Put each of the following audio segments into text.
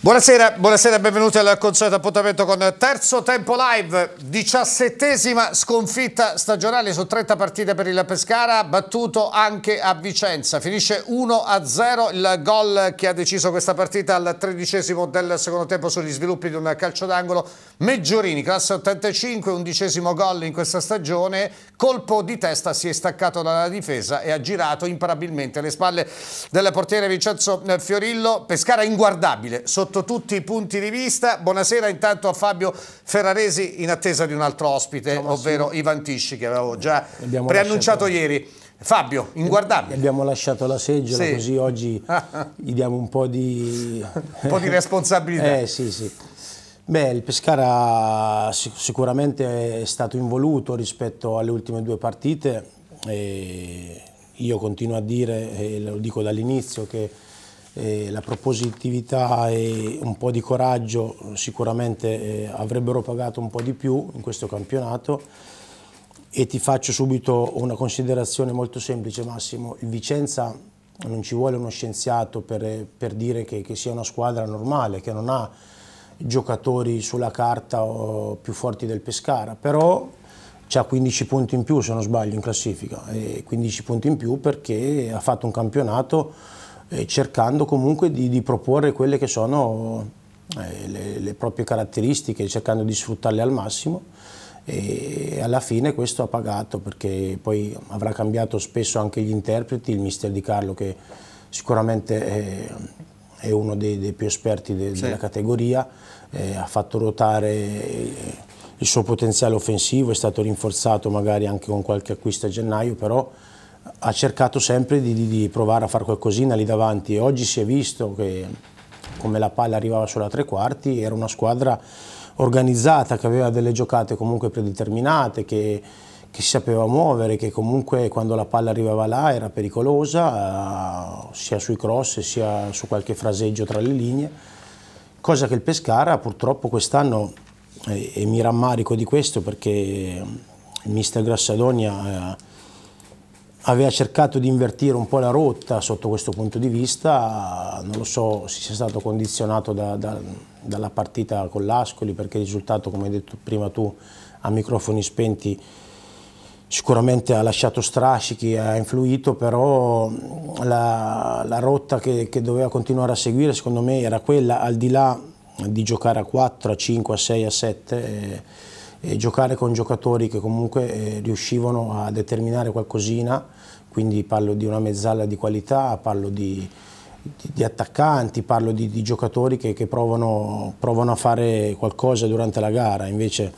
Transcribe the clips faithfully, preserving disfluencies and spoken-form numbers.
Buonasera, buonasera e benvenuti al consueto appuntamento con Terzo Tempo Live, diciassettesima sconfitta stagionale su trenta partite per il Pescara, battuto anche a Vicenza, finisce uno a zero, il gol che ha deciso questa partita al tredicesimo del secondo tempo sugli sviluppi di un calcio d'angolo, Meggiorini, classe ottantacinque, undicesimo gol in questa stagione, colpo di testa, si è staccato dalla difesa e ha girato imparabilmente alle spalle del portiere Vincenzo Fiorillo. Pescara inguardabile sotto tutti i punti di vista. Buonasera intanto a Fabio Ferraresi in attesa di un altro ospite, no, ovvero sì. Ivan Tisci, che avevo già abbiamo preannunciato lasciato... ieri. Fabio, inguardabile. Abbiamo lasciato la seggiola, sì. Così oggi gli diamo un po' di... un po' di responsabilità. Eh sì, sì. Beh, il Pescara sicuramente è stato involuto rispetto alle ultime due partite e io continuo a dire, e lo dico dall'inizio, che eh, la propositività e un po' di coraggio sicuramente eh, avrebbero pagato un po' di più in questo campionato. E ti faccio subito una considerazione molto semplice, Massimo. Il Vicenza non ci vuole uno scienziato per, per dire che, che sia una squadra normale, che non ha giocatori sulla carta o più forti del Pescara, però c'ha quindici punti in più, se non sbaglio, in classifica, e quindici punti in più perché ha fatto un campionato eh, cercando comunque di, di proporre quelle che sono eh, le, le proprie caratteristiche, cercando di sfruttarle al massimo. E alla fine questo ha pagato, perché poi avrà cambiato spesso anche gli interpreti, il mister Di Carlo, che sicuramente è, è uno dei, dei più esperti de, sì. della categoria, eh, ha fatto ruotare il suo potenziale offensivo, è stato rinforzato magari anche con qualche acquisto a gennaio, però ha cercato sempre di, di, di provare a fare qualcosina lì davanti, e oggi si è visto che come la palla arrivava solo a tre quarti era una squadra organizzata, che aveva delle giocate comunque predeterminate, che, che si sapeva muovere, che comunque quando la palla arrivava là era pericolosa, eh, sia sui cross sia su qualche fraseggio tra le linee, cosa che il Pescara purtroppo quest'anno, eh, e mi rammarico di questo perché il mister Grassadonia eh, aveva cercato di invertire un po' la rotta sotto questo punto di vista, non lo so se sia stato condizionato da, da, dalla partita con l'Ascoli, perché il risultato, come hai detto prima tu, a microfoni spenti, sicuramente ha lasciato strascichi, ha influito, però la, la rotta che, che doveva continuare a seguire secondo me era quella, al di là di giocare a quattro, a cinque, a sei, a sette, e, e giocare con giocatori che comunque eh, riuscivano a determinare qualcosina, quindi parlo di una mezzala di qualità, parlo di, di, di attaccanti, parlo di, di giocatori che, che provano, provano a fare qualcosa durante la gara. Invece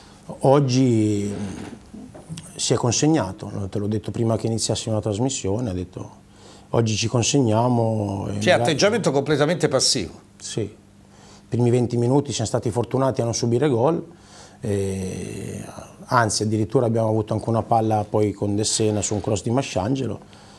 oggi si è consegnato, te l'ho detto prima che iniziassimo la trasmissione, ha detto oggi ci consegniamo. C'è atteggiamento completamente passivo. Sì, i primi venti minuti siamo stati fortunati a non subire gol. Eh, anzi addirittura abbiamo avuto anche una palla poi con De Sena su un cross di Masciangelo,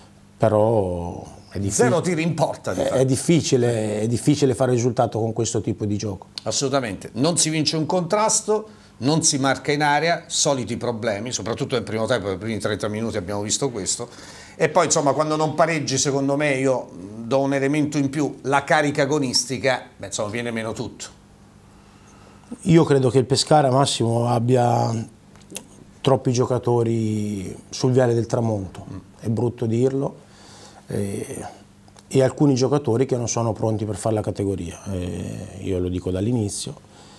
però è difficile, zero tiri in porta, è, è, difficile, è difficile fare risultato con questo tipo di gioco. Assolutamente, non si vince un contrasto, non si marca in area, soliti problemi, soprattutto nel primo tempo, nei primi trenta minuti abbiamo visto questo, e poi insomma quando non pareggi, secondo me, io do un elemento in più, la carica agonistica, beh, insomma viene meno tutto. Io credo che il Pescara, Massimo, abbia troppi giocatori sul viale del tramonto, è brutto dirlo, e, e alcuni giocatori che non sono pronti per fare la categoria, e io lo dico dall'inizio.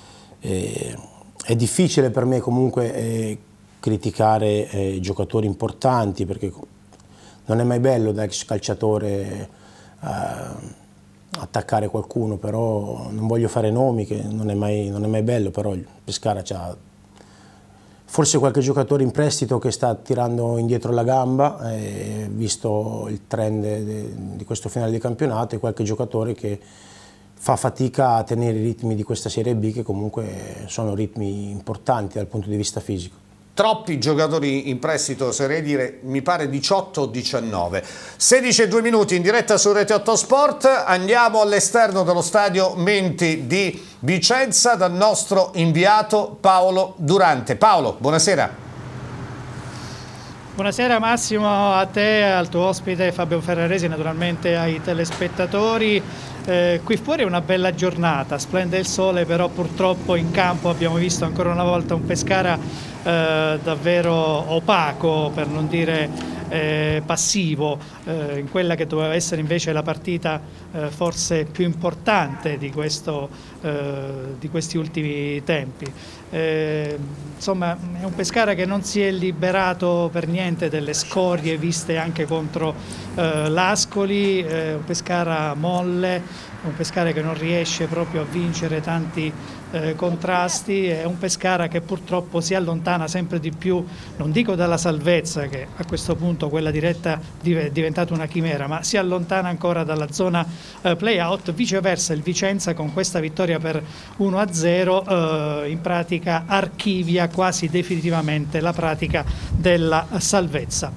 È difficile per me comunque eh, criticare eh, giocatori importanti, perché non è mai bello da ex calciatore eh, attaccare qualcuno, però non voglio fare nomi, che non è mai, non è mai bello, però il Pescara c'ha forse qualche giocatore in prestito che sta tirando indietro la gamba, eh, visto il trend de, di questo finale di campionato, e qualche giocatore che fa fatica a tenere i ritmi di questa Serie B, che comunque sono ritmi importanti dal punto di vista fisico. Troppi giocatori in prestito, oserei dire, mi pare diciotto o diciannove. sedici e due minuti in diretta su Rete otto Sport, andiamo all'esterno dello stadio Menti di Vicenza dal nostro inviato Paolo Durante. Paolo, buonasera. Buonasera Massimo, a te, al tuo ospite Fabio Ferraresi, naturalmente ai telespettatori. Eh, qui fuori è una bella giornata, splende il sole, però purtroppo in campo abbiamo visto ancora una volta un Pescara eh, davvero opaco, per non dire eh, passivo, eh, in quella che doveva essere invece la partita eh, forse più importante di, questo, eh, di questi ultimi tempi. Eh, insomma, è un Pescara che non si è liberato per niente delle scorie viste anche contro eh, l'Ascoli, eh, un Pescara molle, un Pescara che non riesce proprio a vincere tanti eh, contrasti, è un Pescara che purtroppo si allontana sempre di più, non dico dalla salvezza, che a questo punto quella diretta è diventata una chimera, ma si allontana ancora dalla zona eh, play-out. Viceversa il Vicenza con questa vittoria per uno a zero eh, in pratica archivia quasi definitivamente la pratica della salvezza.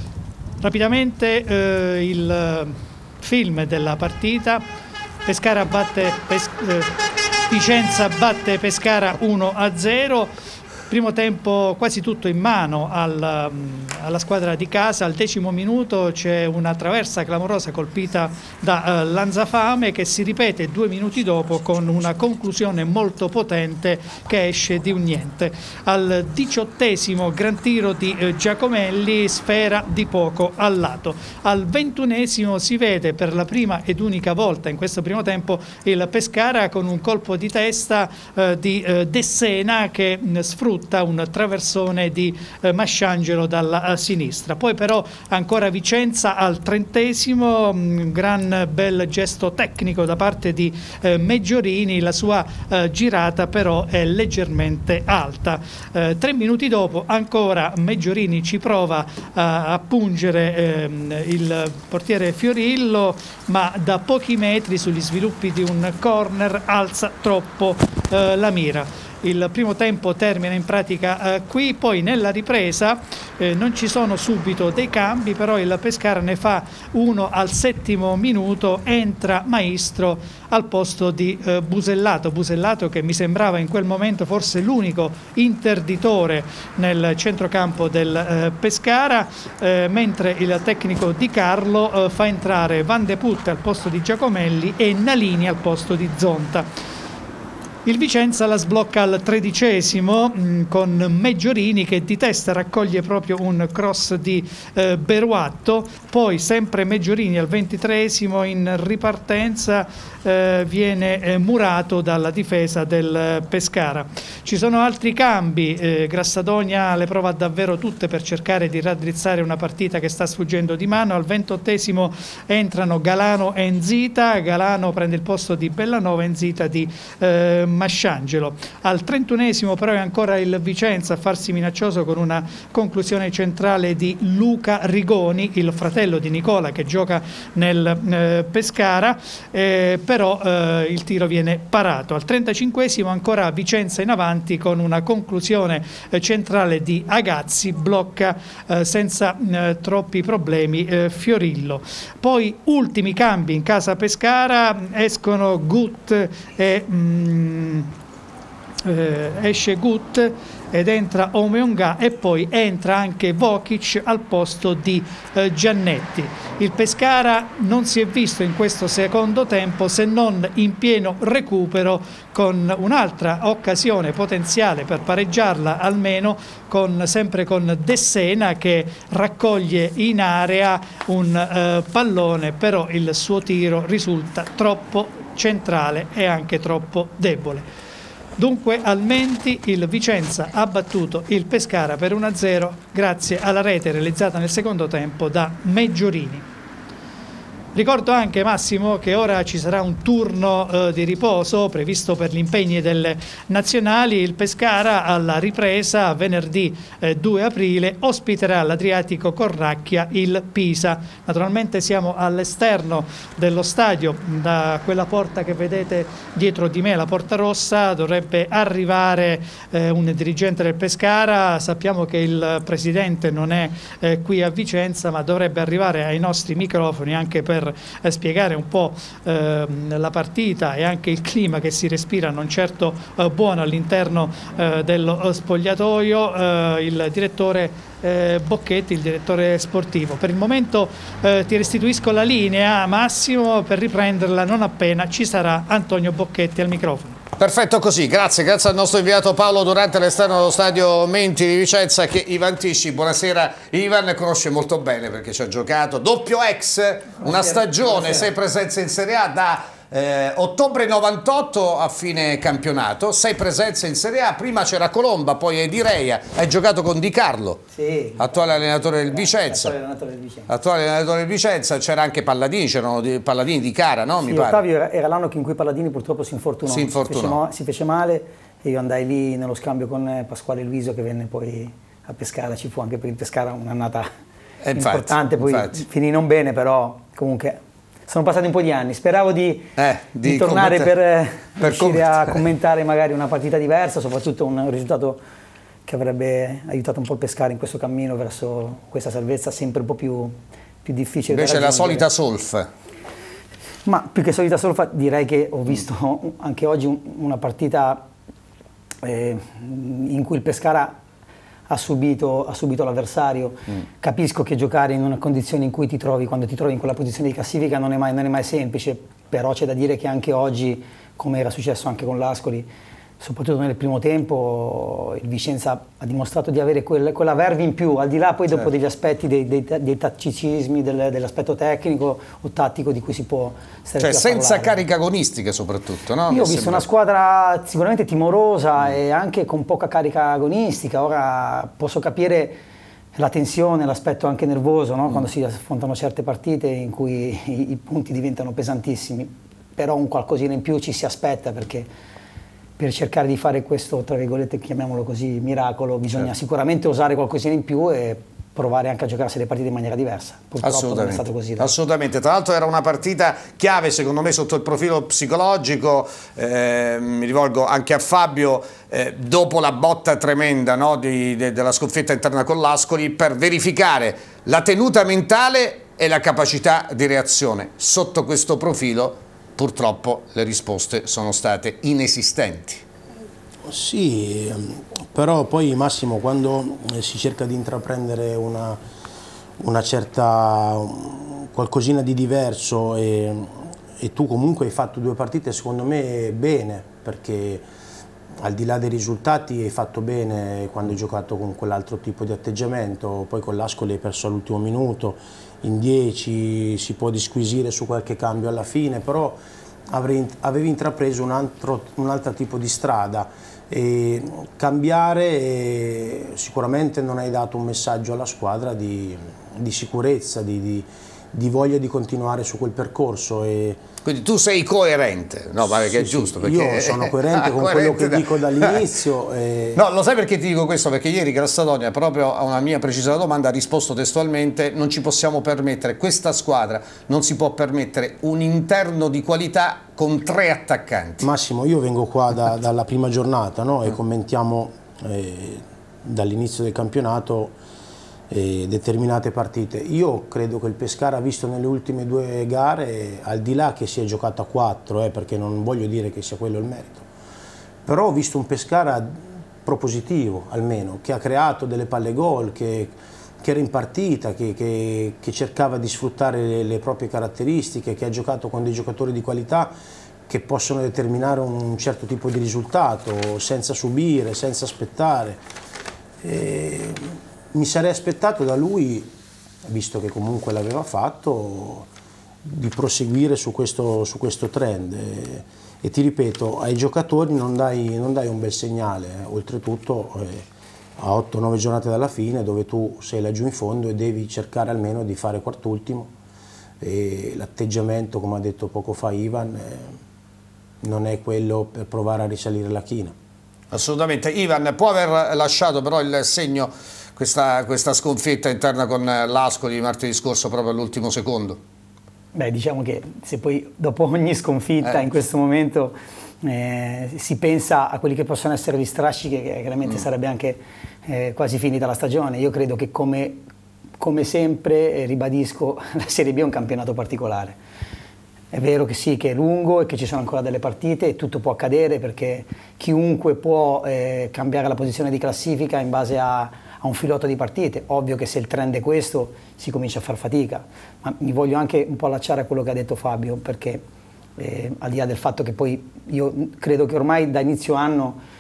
Rapidamente eh, il film della partita. Pescara batte Pes eh, Vicenza batte Pescara uno a zero. Primo tempo quasi tutto in mano al, alla squadra di casa. Al decimo minuto c'è una traversa clamorosa colpita da uh, Lanzafame, che si ripete due minuti dopo con una conclusione molto potente che esce di un niente. Al diciottesimo gran tiro di uh, Giacomelli, sfera di poco al lato. Al ventunesimo si vede per la prima ed unica volta in questo primo tempo il Pescara con un colpo di testa uh, di uh, Dessena che uh, sfrutta un traversone di eh, Masciangelo dalla uh, sinistra. Poi però ancora Vicenza al trentesimo, un gran bel gesto tecnico da parte di eh, Meggiorini, la sua eh, girata però è leggermente alta. Eh, tre minuti dopo ancora Meggiorini ci prova uh, a pungere eh, il portiere Fiorillo, ma da pochi metri sugli sviluppi di un corner alza troppo eh, la mira. Il primo tempo termina in pratica eh, qui, poi nella ripresa eh, non ci sono subito dei cambi, però il Pescara ne fa uno al settimo minuto, entra Maestro al posto di eh, Busellato, Busellato che mi sembrava in quel momento forse l'unico interditore nel centrocampo del eh, Pescara, eh, mentre il tecnico Di Carlo eh, fa entrare Van de Putte al posto di Giacomelli e Nalini al posto di Zonta. Il Vicenza la sblocca al tredicesimo mh, con Meggiorini che di testa raccoglie proprio un cross di eh, Beruatto, poi sempre Meggiorini al ventitreesimo in ripartenza eh, viene eh, murato dalla difesa del Pescara. Ci sono altri cambi, eh, Grassadonia le prova davvero tutte per cercare di raddrizzare una partita che sta sfuggendo di mano. Al ventottesimo entrano Galano e Nzita, Galano prende il posto di Bellanova, Nzita di eh, Masciangelo. Al trentunesimo però è ancora il Vicenza a farsi minaccioso con una conclusione centrale di Luca Rigoni, il fratello di Nicola che gioca nel eh, Pescara, eh, però eh, il tiro viene parato. Al trentacinquesimo ancora Vicenza in avanti con una conclusione eh, centrale di Agazzi, blocca eh, senza eh, troppi problemi eh, Fiorillo. Poi ultimi cambi in casa Pescara, escono Gut e mh, eh, esce Gut ed entra Omeonga e poi entra anche Vokic al posto di eh, Giannetti. Il Pescara non si è visto in questo secondo tempo se non in pieno recupero, con un'altra occasione potenziale per pareggiarla almeno, con, sempre con Dessena che raccoglie in area un eh, pallone, però il suo tiro risulta troppo centrale e anche troppo debole. Dunque al Menti il Vicenza ha battuto il Pescara per uno a zero grazie alla rete realizzata nel secondo tempo da Meggiorini. Ricordo anche, Massimo, che ora ci sarà un turno eh, di riposo previsto per gli impegni delle nazionali. Il Pescara alla ripresa venerdì eh, due aprile ospiterà l'Adriatico Corracchia il Pisa. Naturalmente siamo all'esterno dello stadio, da quella porta che vedete dietro di me, la Porta Rossa, dovrebbe arrivare eh, un dirigente del Pescara. Sappiamo che il presidente non è eh, qui a Vicenza, ma dovrebbe arrivare ai nostri microfoni anche per per eh, spiegare un po' eh, la partita e anche il clima che si respira non certo eh, buono all'interno eh, dello spogliatoio, eh, il direttore eh, Bocchetti, il direttore sportivo. Per il momento eh, ti restituisco la linea, Massimo, per riprenderla non appena ci sarà Antonio Bocchetti al microfono. Perfetto così, grazie, grazie al nostro inviato Paolo Durante all'esterno dello stadio Menti di Vicenza, che Ivan Tisci, buonasera Ivan, conosce molto bene perché ci ha giocato, doppio ex, una stagione, sei presenze in Serie A da eh, ottobre novantotto a fine campionato, sei presenze in Serie A, prima c'era Colomba, poi Edireia, hai giocato con Di Carlo, sì, attuale allenatore del Vicenza, attuale allenatore del Vicenza, attuale allenatore del Vicenza, c'era anche Palladini, c'erano Palladini di Cara, no? Sì, mi pare. Ottavio era, era l'anno in cui Palladini purtroppo si infortunò, si, infortunò. Si, fece, si fece male e io andai lì nello scambio con Pasquale Luiso che venne poi a Pescara, ci fu anche per il Pescara un'annata importante, poi infatti. Finì non bene, però comunque sono passati un po' di anni, speravo di, eh, di, di tornare per, per riuscire commentare. a commentare magari una partita diversa, soprattutto un risultato che avrebbe aiutato un po' il Pescara in questo cammino verso questa salvezza sempre un po' più, più difficile. Invece la solita solf. Ma più che solita solfa direi che ho visto anche oggi una partita eh, in cui il Pescara ha subito, ha subito l'avversario. Mm. Capisco che giocare in una condizione in cui ti trovi, quando ti trovi in quella posizione di classifica, non è mai, non è mai semplice, però c'è da dire che anche oggi, come era successo anche con l'Ascoli, soprattutto nel primo tempo, il Vicenza ha dimostrato di avere quel, quella verve in più, al di là poi dopo certo. degli aspetti, dei, dei, dei tatticismi, del, dell'aspetto tecnico o tattico di cui si può stare cioè senza parlare. Carica agonistica soprattutto, no? Io Mi ho visto sembra... una squadra sicuramente timorosa mm. e anche con poca carica agonistica. Ora posso capire la tensione, l'aspetto anche nervoso, no? mm. quando si affrontano certe partite in cui i, i punti diventano pesantissimi, però un qualcosina in più ci si aspetta, perché per cercare di fare questo, tra virgolette, chiamiamolo così, miracolo, bisogna certo. sicuramente osare qualcosina in più e provare anche a giocarsi le partite in maniera diversa. Purtroppo non è stato così. Dai. Assolutamente, tra l'altro era una partita chiave secondo me sotto il profilo psicologico, eh, mi rivolgo anche a Fabio, eh, dopo la botta tremenda, no, di, de, della sconfitta interna con l'Ascoli, per verificare la tenuta mentale e la capacità di reazione. Sotto questo profilo purtroppo le risposte sono state inesistenti. Sì, però poi Massimo, quando si cerca di intraprendere una, una certa qualcosina di diverso e, e tu comunque hai fatto due partite secondo me bene, perché al di là dei risultati hai fatto bene quando hai giocato con quell'altro tipo di atteggiamento, poi con l'Ascoli hai perso all'ultimo minuto, in dieci si può disquisire su qualche cambio alla fine, però avrei, avevi intrapreso un altro, un altro tipo di strada e cambiare e sicuramente non hai dato un messaggio alla squadra di, di sicurezza, di, di, di voglia di continuare su quel percorso. E quindi tu sei coerente, no? Perché sì, è giusto. Perché io sono coerente con coerente quello che da... dico dall'inizio. E... No, lo sai perché ti dico questo? Perché ieri Grassadonia, proprio a una mia precisa domanda, ha risposto testualmente: non ci possiamo permettere, questa squadra non si può permettere un interno di qualità con tre attaccanti. Massimo, io vengo qua da, dalla prima giornata, no? E commentiamo eh, dall'inizio del campionato E determinate partite. Io credo che il Pescara ha visto nelle ultime due gare, al di là che si è giocato a quattro, eh, perché non voglio dire che sia quello il merito, però ho visto un Pescara propositivo almeno, che ha creato delle palle gol, che, che era in partita, che, che, che cercava di sfruttare le, le proprie caratteristiche, che ha giocato con dei giocatori di qualità che possono determinare un certo tipo di risultato senza subire, senza aspettare. E mi sarei aspettato da lui, visto che comunque l'aveva fatto, di proseguire su questo, su questo trend. E, e ti ripeto, ai giocatori non dai, non dai un bel segnale, eh. Oltretutto eh, a otto nove giornate dalla fine, dove tu sei laggiù in fondo e devi cercare almeno di fare quart'ultimo. E l'atteggiamento, come ha detto poco fa Ivan, eh, non è quello per provare a risalire la china. Assolutamente. Ivan, può aver lasciato però il segno Questa, questa sconfitta interna con l'Ascoli martedì scorso proprio all'ultimo secondo? Beh, diciamo che se poi dopo ogni sconfitta eh. in questo momento eh, si pensa a quelli che possono essere gli strascichi, che chiaramente mm. sarebbe anche eh, quasi finita la stagione. Io credo che come come sempre eh, ribadisco, la Serie B è un campionato particolare. È vero che sì, che è lungo e che ci sono ancora delle partite e tutto può accadere, perché chiunque può eh, cambiare la posizione di classifica in base a, a un filotto di partite. Ovvio che se il trend è questo si comincia a far fatica, ma mi voglio anche un po' allacciare a quello che ha detto Fabio, perché eh, al di là del fatto che poi io credo che ormai da inizio anno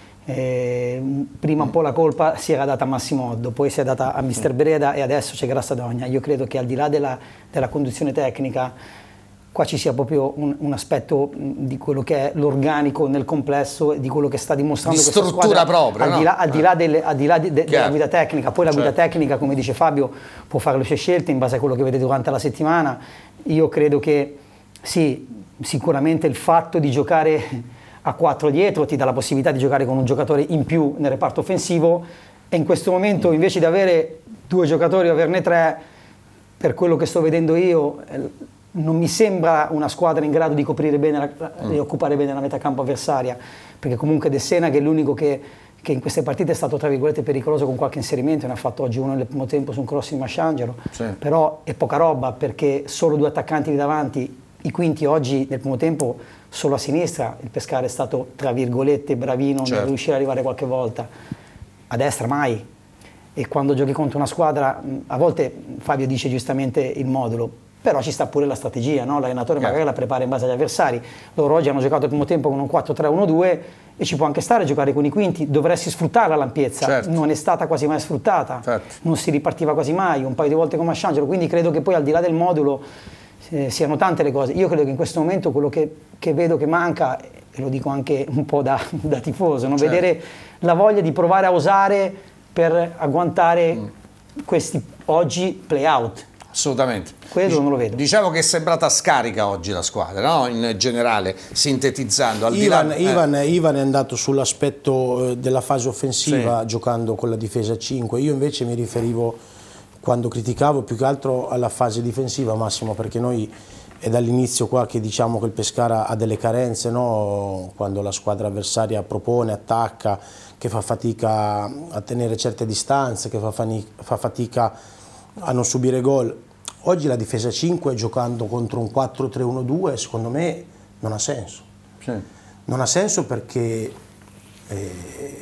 eh, prima un po' la colpa si era data a Massimo Oddo, poi si è data a mister Breda e adesso c'è Grassadogna. Io credo che al di là della, della conduzione tecnica qua ci sia proprio un, un aspetto di quello che è l'organico nel complesso e di quello che sta dimostrando di questa struttura squadra, propria, al no? di là, al di là, delle, al di là de, de, della guida tecnica. Poi la certo. guida tecnica, come dice Fabio, può fare le sue scelte in base a quello che vede durante la settimana. Io credo che sì, sicuramente il fatto di giocare a quattro dietro ti dà la possibilità di giocare con un giocatore in più nel reparto offensivo, e in questo momento invece di avere due giocatori o averne tre, per quello che sto vedendo io, non mi sembra una squadra in grado di coprire bene la, mm. di occupare bene la metà campo avversaria, perché comunque De Sena, che è l'unico che, che in queste partite è stato tra virgolette pericoloso con qualche inserimento, ne ha fatto oggi uno nel primo tempo su un cross di Masciangelo, sì. Però è poca roba, perché solo due attaccanti lì davanti. I quinti oggi nel primo tempo solo a sinistra, il Pescara è stato tra virgolette bravino, certo, nel riuscire ad arrivare qualche volta, a destra mai. E quando giochi contro una squadra, a volte Fabio dice giustamente il modulo, però ci sta pure la strategia, no? L'allenatore magari la prepara in base agli avversari. Loro oggi hanno giocato il primo tempo con un quattro tre uno due e ci può anche stare a giocare con i quinti, dovresti sfruttare l'ampiezza, certo, non è stata quasi mai sfruttata, certo, non si ripartiva quasi mai, un paio di volte con Masciangelo, quindi credo che poi al di là del modulo eh, siano tante le cose. Io credo che in questo momento quello che, che vedo che manca, e lo dico anche un po' da, da tifoso, no? Certo, vedere la voglia di provare a osare per agguantare mm. questi oggi play out. Assolutamente. Quello non lo vedo. Diciamo che è sembrata scarica oggi la squadra, no? In generale, sintetizzando. Al Ivan, di là, Ivan, eh. Ivan è andato sull'aspetto della fase offensiva, sì, giocando con la difesa cinque. Io invece mi riferivo, quando criticavo, più che altro alla fase difensiva, Massimo, perché noi è dall'inizio qua che diciamo che il Pescara ha delle carenze, no? Quando la squadra avversaria propone, attacca, che fa fatica a tenere certe distanze, che fa, fa fatica a non subire gol. Oggi la difesa cinque, giocando contro un quattro tre uno due, secondo me non ha senso. Sì. Non ha senso perché eh,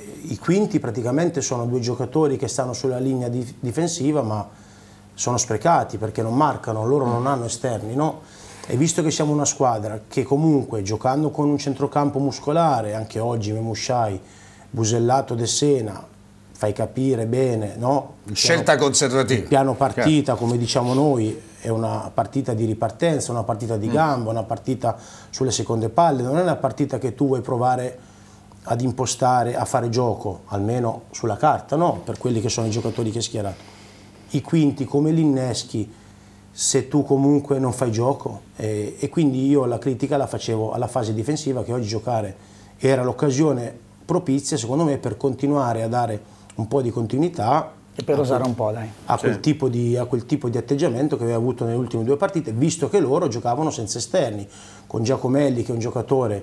i quinti praticamente sono due giocatori che stanno sulla linea di, difensiva, ma sono sprecati perché non marcano, loro non hanno esterni, no? E visto che siamo una squadra che comunque, giocando con un centrocampo muscolare, anche oggi Memushai, Busellato, De Sena, fai capire bene, no? Scelta piano, conservativa. Il piano partita, come diciamo noi, è una partita di ripartenza, una partita di gamba, una partita sulle seconde palle, non è una partita che tu vuoi provare ad impostare, a fare gioco, almeno sulla carta, no? Per quelli che sono i giocatori che hai schierato. I quinti come l'inneschi se tu comunque non fai gioco, e, e quindi io la critica la facevo alla fase difensiva, che oggi giocare era l'occasione propizia secondo me per continuare a dare un po' di continuità e per osare un po', dai. A, quel sì. tipo di, a quel tipo di atteggiamento che aveva avuto nelle ultime due partite, visto che loro giocavano senza esterni, con Giacomelli che è un giocatore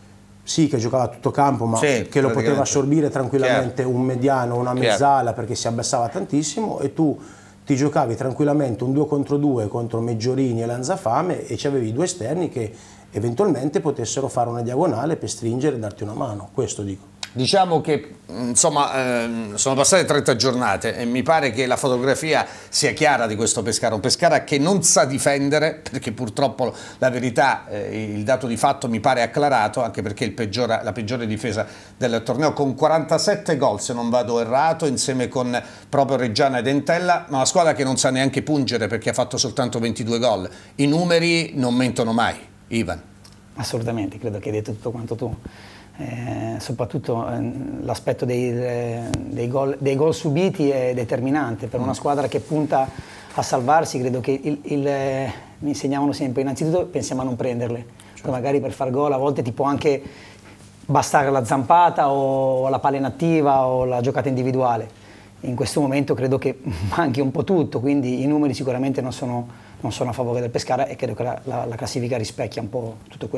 sì che giocava a tutto campo, ma sì, che lo poteva assorbire tranquillamente, chiaro, un mediano, una mezzala, perché si abbassava tantissimo, e tu ti giocavi tranquillamente un due contro due contro Meggiorini e Lanzafame e c'avevi due esterni che eventualmente potessero fare una diagonale per stringere e darti una mano, questo dico. Diciamo che insomma eh, sono passate trenta giornate e mi pare che la fotografia sia chiara di questo Pescara, un Pescara che non sa difendere, perché purtroppo la verità, eh, il dato di fatto mi pare acclarato, anche perché il peggiore, la peggiore difesa del torneo, con quarantasette gol se non vado errato, insieme con proprio Reggiana ed Entella, ma una squadra che non sa neanche pungere perché ha fatto soltanto ventidue gol. I numeri non mentono mai, Ivan. Assolutamente, credo che hai detto tutto quanto tu. Eh, soprattutto eh, l'aspetto dei, eh, dei, gol, dei gol subiti è determinante per una squadra che punta a salvarsi. Credo che il, il, eh, mi insegnavano sempre, innanzitutto pensiamo a non prenderle, cioè, magari per far gol a volte ti può anche bastare la zampata o la palla inattiva o la giocata individuale. In questo momento credo che manchi un po' tutto, quindi i numeri sicuramente non sono, non sono a favore del Pescara e credo che la, la, la classifica rispecchia un po' tutto questo.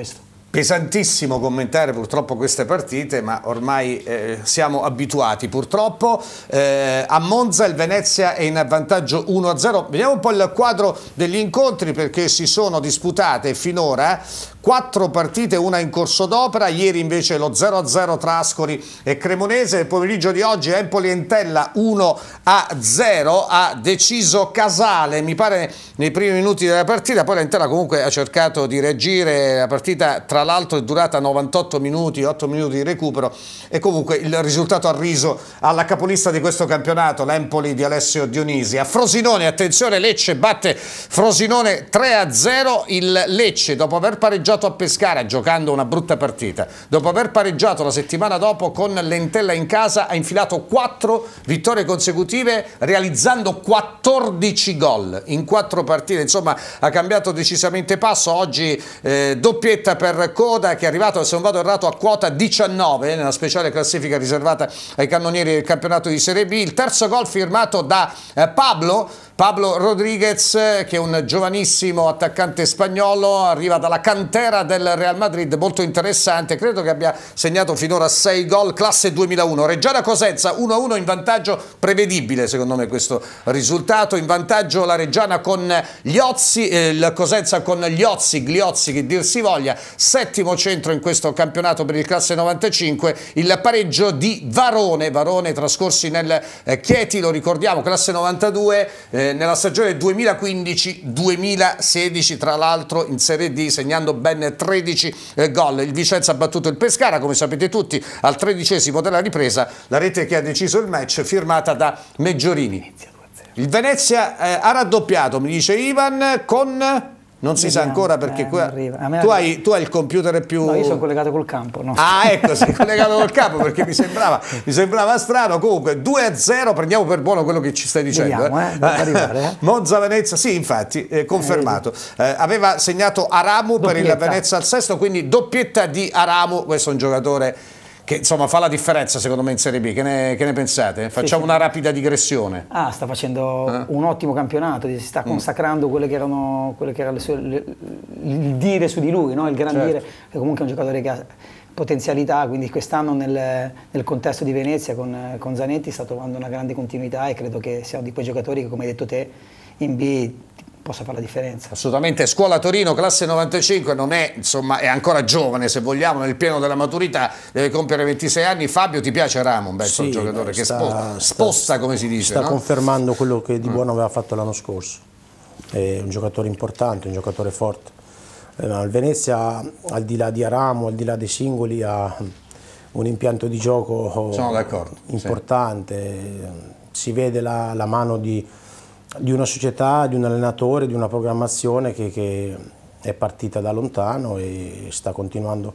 Pesantissimo commentare purtroppo queste partite, ma ormai eh, siamo abituati purtroppo. Eh, a Monza il Venezia è in vantaggio uno a zero. Vediamo un po' il quadro degli incontri, perché si sono disputate finora quattro partite, una in corso d'opera. Ieri invece lo zero a zero tra Ascoli e Cremonese. Il pomeriggio di oggi Empoli-Entella uno a zero, ha deciso Casale mi pare nei primi minuti della partita, poi l'Entella comunque ha cercato di reagire. La partita tra l'altro è durata novantotto minuti, otto minuti di recupero, e comunque il risultato ha riso alla capolista di questo campionato, l'Empoli di Alessio Dionisi. A Frosinone, attenzione, Lecce batte Frosinone tre a zero. Il Lecce, dopo aver pareggiato a Pescara giocando una brutta partita, dopo aver pareggiato la settimana dopo con l'Entella in casa, ha infilato quattro vittorie consecutive realizzando quattordici gol in quattro partite. Insomma, ha cambiato decisamente passo. Oggi eh, doppietta per Coda, che è arrivato, se non vado errato, a quota diciannove nella speciale classifica riservata ai cannonieri del campionato di Serie B. Il terzo gol firmato da eh, Pablo Pablo Rodriguez, che è un giovanissimo attaccante spagnolo, arriva dalla cantera del Real Madrid, molto interessante. Credo che abbia segnato finora sei gol, classe duemilauno. Reggiana Cosenza uno a uno, in vantaggio, prevedibile secondo me questo risultato, in vantaggio la Reggiana con gli Ozzi, eh, il Cosenza con gli Ozzi, Gliozzi che dir si voglia, settimo centro in questo campionato per il classe novantacinque. Il pareggio di Varone, Varone trascorsi nel eh, Chieti, lo ricordiamo, classe novantadue, eh, nella stagione duemilaquindici duemilasedici, tra l'altro in Serie D, segnando ben tredici eh, gol. Il Vicenza ha battuto il Pescara, come sapete tutti, al tredicesimo della ripresa, la rete che ha deciso il match firmata da Meggiorini. Il Venezia eh, ha raddoppiato, mi dice Ivan, con... non si Vediamo, sa ancora perché eh, qua... tu, hai, tu hai il computer più... No, io sono collegato col campo. No? Ah, ecco, sei collegato col campo, perché mi sembrava, mi sembrava strano. Comunque due a zero, prendiamo per buono quello che ci stai dicendo. Vediamo, eh, deve arrivare, eh. Monza-Venezia, sì, infatti, eh, confermato. Eh, aveva segnato Aramu per il Venezia al sesto, quindi doppietta di Aramu. Questo è un giocatore che insomma fa la differenza secondo me in Serie B. Che ne, che ne pensate? Facciamo sì, sì. una rapida digressione. Ah, sta facendo eh? un ottimo campionato, si sta consacrando mm. quelle che erano, quelle che erano le sue, le, il dire su di lui, no? Il gran certo. dire, che comunque è un giocatore che ha potenzialità, quindi quest'anno nel, nel contesto di Venezia con, con Zanetti sta trovando una grande continuità, e credo che sia uno di quei giocatori che, come hai detto te, in B possa fare la differenza. Assolutamente. Scuola Torino, classe novantacinque, non è, insomma, è ancora giovane, se vogliamo, nel pieno della maturità, deve compiere ventisei anni. Fabio, ti piace Ramon? Beh, sì, è un giocatore beh, che sta, sposta, sposta, sta, come si dice. Sta no? confermando quello che di buono aveva fatto l'anno scorso. È un giocatore importante, un giocatore forte. Eh, il Venezia, al di là di Aramu, al di là dei singoli, ha un impianto di gioco Sono d'accordo, importante. Sì. Si vede la, la mano di di una società, di un allenatore, di una programmazione che, che è partita da lontano e sta continuando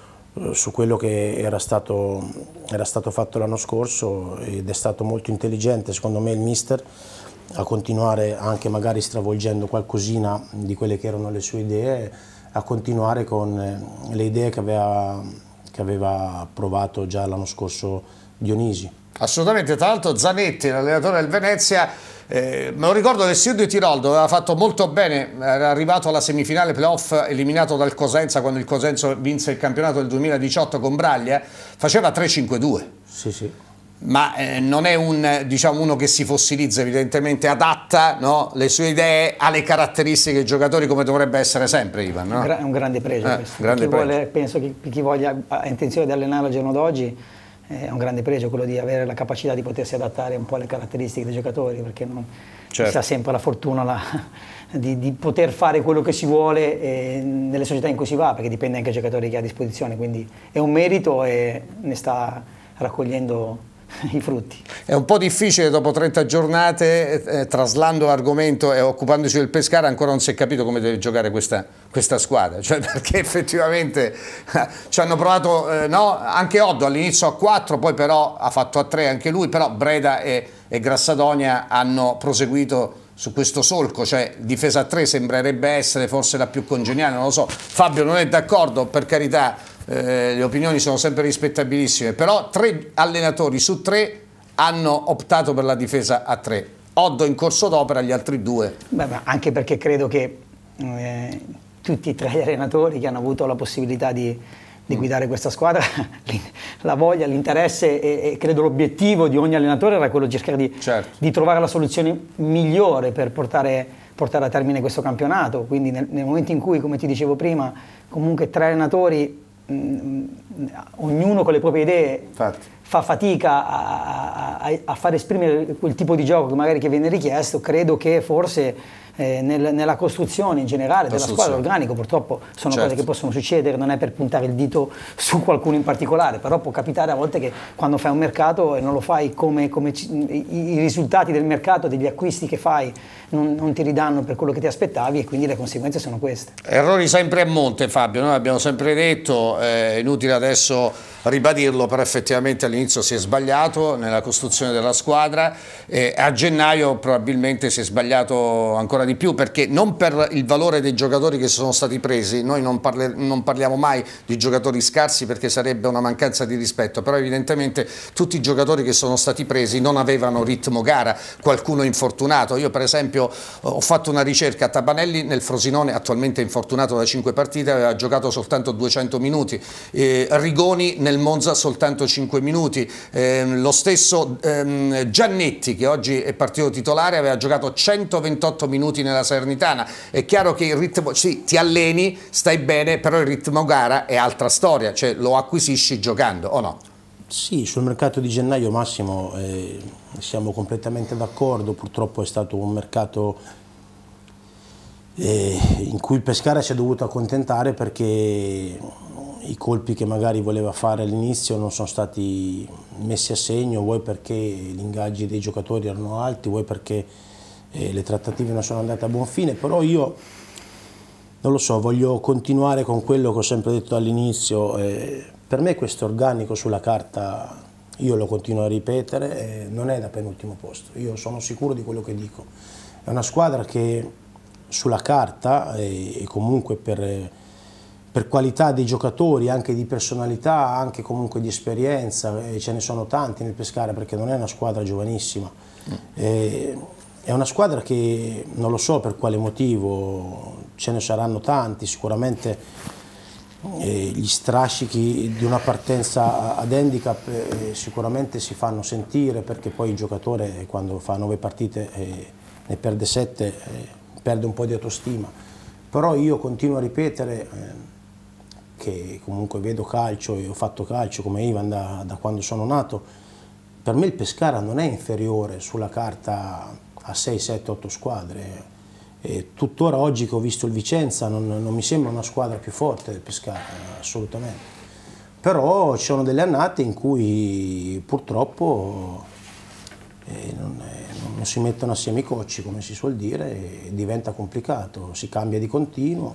su quello che era stato, era stato fatto l'anno scorso, ed è stato molto intelligente secondo me il mister a continuare, anche magari stravolgendo qualcosina di quelle che erano le sue idee, a continuare con le idee che aveva, che aveva provato già l'anno scorso Dionisi. Assolutamente. Tra l'altro Zanetti, l'allenatore del Venezia, eh, me lo ricordo del Sud di Tirol, dove aveva fatto molto bene, era arrivato alla semifinale playoff eliminato dal Cosenza quando il Cosenza vinse il campionato del duemiladiciotto con Braglia, faceva tre cinque due. Sì, sì. Ma eh, non è un, diciamo, uno che si fossilizza, evidentemente adatta, no, le sue idee alle caratteristiche dei giocatori, come dovrebbe essere sempre, Ivan. No? È un grande pregio eh, questo. Grande chi pregio. Vuole, penso che chi voglia, ha intenzione di allenare al giorno d'oggi, è un grande pregio quello di avere la capacità di potersi adattare un po' alle caratteristiche dei giocatori, perché non certo. si ha sempre la fortuna la, di, di poter fare quello che si vuole eh, nelle società in cui si va, perché dipende anche dai giocatori che ha a disposizione, quindi è un merito e ne sta raccogliendo i frutti. È un po' difficile dopo trenta giornate, eh, traslando l'argomento e occupandosi del Pescara, ancora non si è capito come deve giocare questa, questa squadra, cioè perché effettivamente eh, ci hanno provato, eh, no? Anche Oddo all'inizio a quattro, poi però ha fatto a tre anche lui, però Breda e, e Grassadonia hanno proseguito su questo solco, cioè difesa a tre sembrerebbe essere forse la più congeniale, non lo so. Fabio non è d'accordo, per carità, eh, le opinioni sono sempre rispettabilissime, però tre allenatori su tre hanno optato per la difesa a tre. Oddo in corso d'opera, gli altri due. Beh, ma anche perché credo che eh, tutti e tre gli allenatori che hanno avuto la possibilità di, di guidare questa squadra, la voglia, l'interesse e, e credo l'obiettivo di ogni allenatore era quello di cercare di, certo. di trovare la soluzione migliore per portare, portare a termine questo campionato. Quindi nel, nel momento in cui, come ti dicevo prima, comunque tre allenatori, mh, ognuno con le proprie idee, Infatti. fa fatica a, a, a far esprimere quel tipo di gioco che magari che viene richiesto, credo che forse Eh, nel, nella costruzione in generale della squadra, organico, purtroppo sono certo. cose che possono succedere, non è per puntare il dito su qualcuno in particolare, però può capitare a volte che quando fai un mercato e non lo fai come, come ci, i, i risultati del mercato, degli acquisti che fai non, non ti ridanno per quello che ti aspettavi e quindi le conseguenze sono queste. Errori sempre a monte, Fabio, noi abbiamo sempre detto, è inutile adesso ribadirlo, però effettivamente all'inizio si è sbagliato nella costruzione della squadra, e a gennaio probabilmente si è sbagliato ancora di più, perché non per il valore dei giocatori che sono stati presi, noi non, parle, non parliamo mai di giocatori scarsi perché sarebbe una mancanza di rispetto, però evidentemente tutti i giocatori che sono stati presi non avevano ritmo gara, qualcuno infortunato. Io per esempio ho fatto una ricerca, Tabanelli nel Frosinone attualmente infortunato da cinque partite, aveva giocato soltanto duecento minuti, eh, Rigoni nel Monza soltanto cinque minuti, eh, lo stesso ehm, Giannetti che oggi è partito titolare aveva giocato centoventotto minuti nella Salernitana. È chiaro che il ritmo, sì, ti alleni, stai bene, però il ritmo gara è altra storia, cioè lo acquisisci giocando, o no? Sì, sul mercato di gennaio, Massimo, eh, siamo completamente d'accordo. Purtroppo è stato un mercato eh, in cui il Pescara si è dovuto accontentare perché i colpi che magari voleva fare all'inizio non sono stati messi a segno, vuoi perché gli ingaggi dei giocatori erano alti, vuoi perché eh, le trattative non sono andate a buon fine, però io non lo so, voglio continuare con quello che ho sempre detto all'inizio. Eh, per me questo organico sulla carta, io lo continuo a ripetere, eh, non è da penultimo posto, io sono sicuro di quello che dico. È una squadra che sulla carta e, e comunque per, per qualità dei giocatori, anche di personalità, anche comunque di esperienza, e ce ne sono tanti nel Pescara perché non è una squadra giovanissima. Mm. Eh, È una squadra che non lo so per quale motivo, ce ne saranno tanti, sicuramente eh, gli strascichi di una partenza ad handicap eh, sicuramente si fanno sentire, perché poi il giocatore quando fa nove partite eh, ne perde sette, eh, perde un po' di autostima. Però io continuo a ripetere eh, che comunque vedo calcio e ho fatto calcio come Ivan da, da quando sono nato. Per me il Pescara non è inferiore sulla carta a sei, sette, otto squadre. E tuttora oggi che ho visto il Vicenza non, non mi sembra una squadra più forte del Pescara, assolutamente. Però ci sono delle annate in cui purtroppo eh, non, eh, non si mettono assieme i cocci, come si suol dire, e diventa complicato, si cambia di continuo,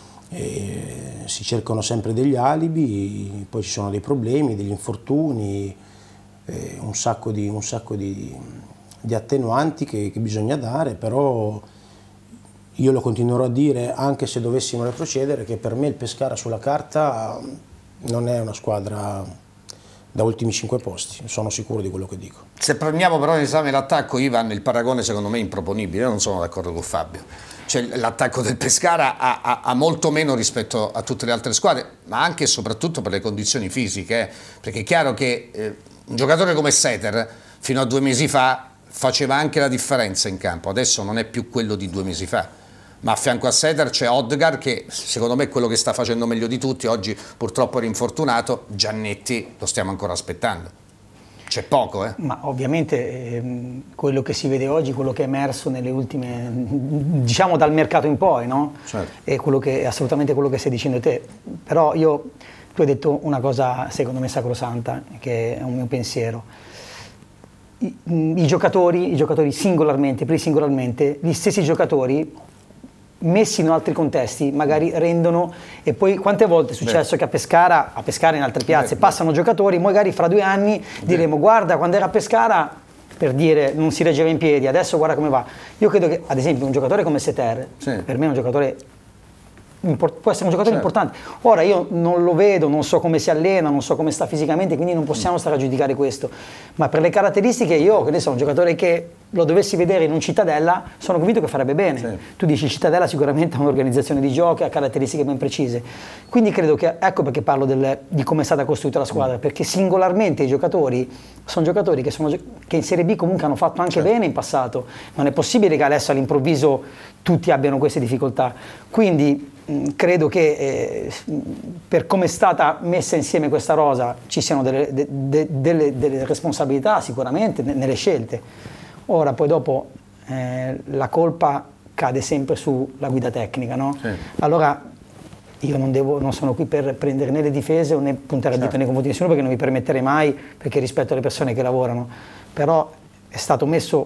e si cercano sempre degli alibi, poi ci sono dei problemi, degli infortuni, eh, un sacco di... Un sacco di di attenuanti che, che bisogna dare, però io lo continuerò a dire anche se dovessimo retrocedere, che per me il Pescara sulla carta non è una squadra da ultimi cinque posti, sono sicuro di quello che dico. Se prendiamo però in esame l'attacco, Ivan, il paragone secondo me è improponibile, io non sono d'accordo con Fabio. Cioè, l'attacco del Pescara ha, ha, ha molto meno rispetto a tutte le altre squadre, ma anche e soprattutto per le condizioni fisiche, eh? Perché è chiaro che eh, un giocatore come Setter fino a due mesi fa faceva anche la differenza in campo, adesso non è più quello di due mesi fa, ma a fianco a Setter c'è Odgar che secondo me è quello che sta facendo meglio di tutti, oggi purtroppo è rinfortunato, Giannetti lo stiamo ancora aspettando, c'è poco. Eh? Ma ovviamente ehm, quello che si vede oggi, quello che è emerso nelle ultime, diciamo dal mercato in poi, no? Certo. È, quello che, è assolutamente quello che stai dicendo te, però io, tu hai detto una cosa secondo me sacrosanta, che è un mio pensiero. I, i, giocatori, i giocatori singolarmente, presi singolarmente, gli stessi giocatori messi in altri contesti magari rendono, e poi quante volte è successo Beh. che a Pescara, a Pescara in altre piazze Beh. passano giocatori, magari fra due anni Beh. diremo guarda quando era a Pescara, per dire non si reggeva in piedi, adesso guarda come va. Io credo che ad esempio un giocatore come Setter, sì. per me è un giocatore può essere un giocatore certo. importante. Ora io non lo vedo, non so come si allena, non so come sta fisicamente, quindi non possiamo stare a giudicare questo, ma per le caratteristiche io, che ne so, un giocatore che lo dovessi vedere in un Cittadella, sono convinto che farebbe bene. Sì. Tu dici Cittadella sicuramente ha un'organizzazione di giochi, ha caratteristiche ben precise, quindi credo che, ecco perché parlo del, di come è stata costruita la squadra, mm. perché singolarmente i giocatori sono giocatori che, sono, che in Serie B comunque hanno fatto anche certo. bene in passato, non è possibile che adesso all'improvviso tutti abbiano queste difficoltà, quindi credo che eh, per come è stata messa insieme questa rosa ci siano delle, de, de, delle, delle responsabilità sicuramente nelle scelte. Ora poi dopo eh, la colpa cade sempre sulla guida tecnica, no? Sì. Allora io non, devo, non sono qui per prendere né le difese né puntare certo. a dito nei confronti di nessuno, perché non mi permetterei mai, perché rispetto alle persone che lavorano, però è stato messo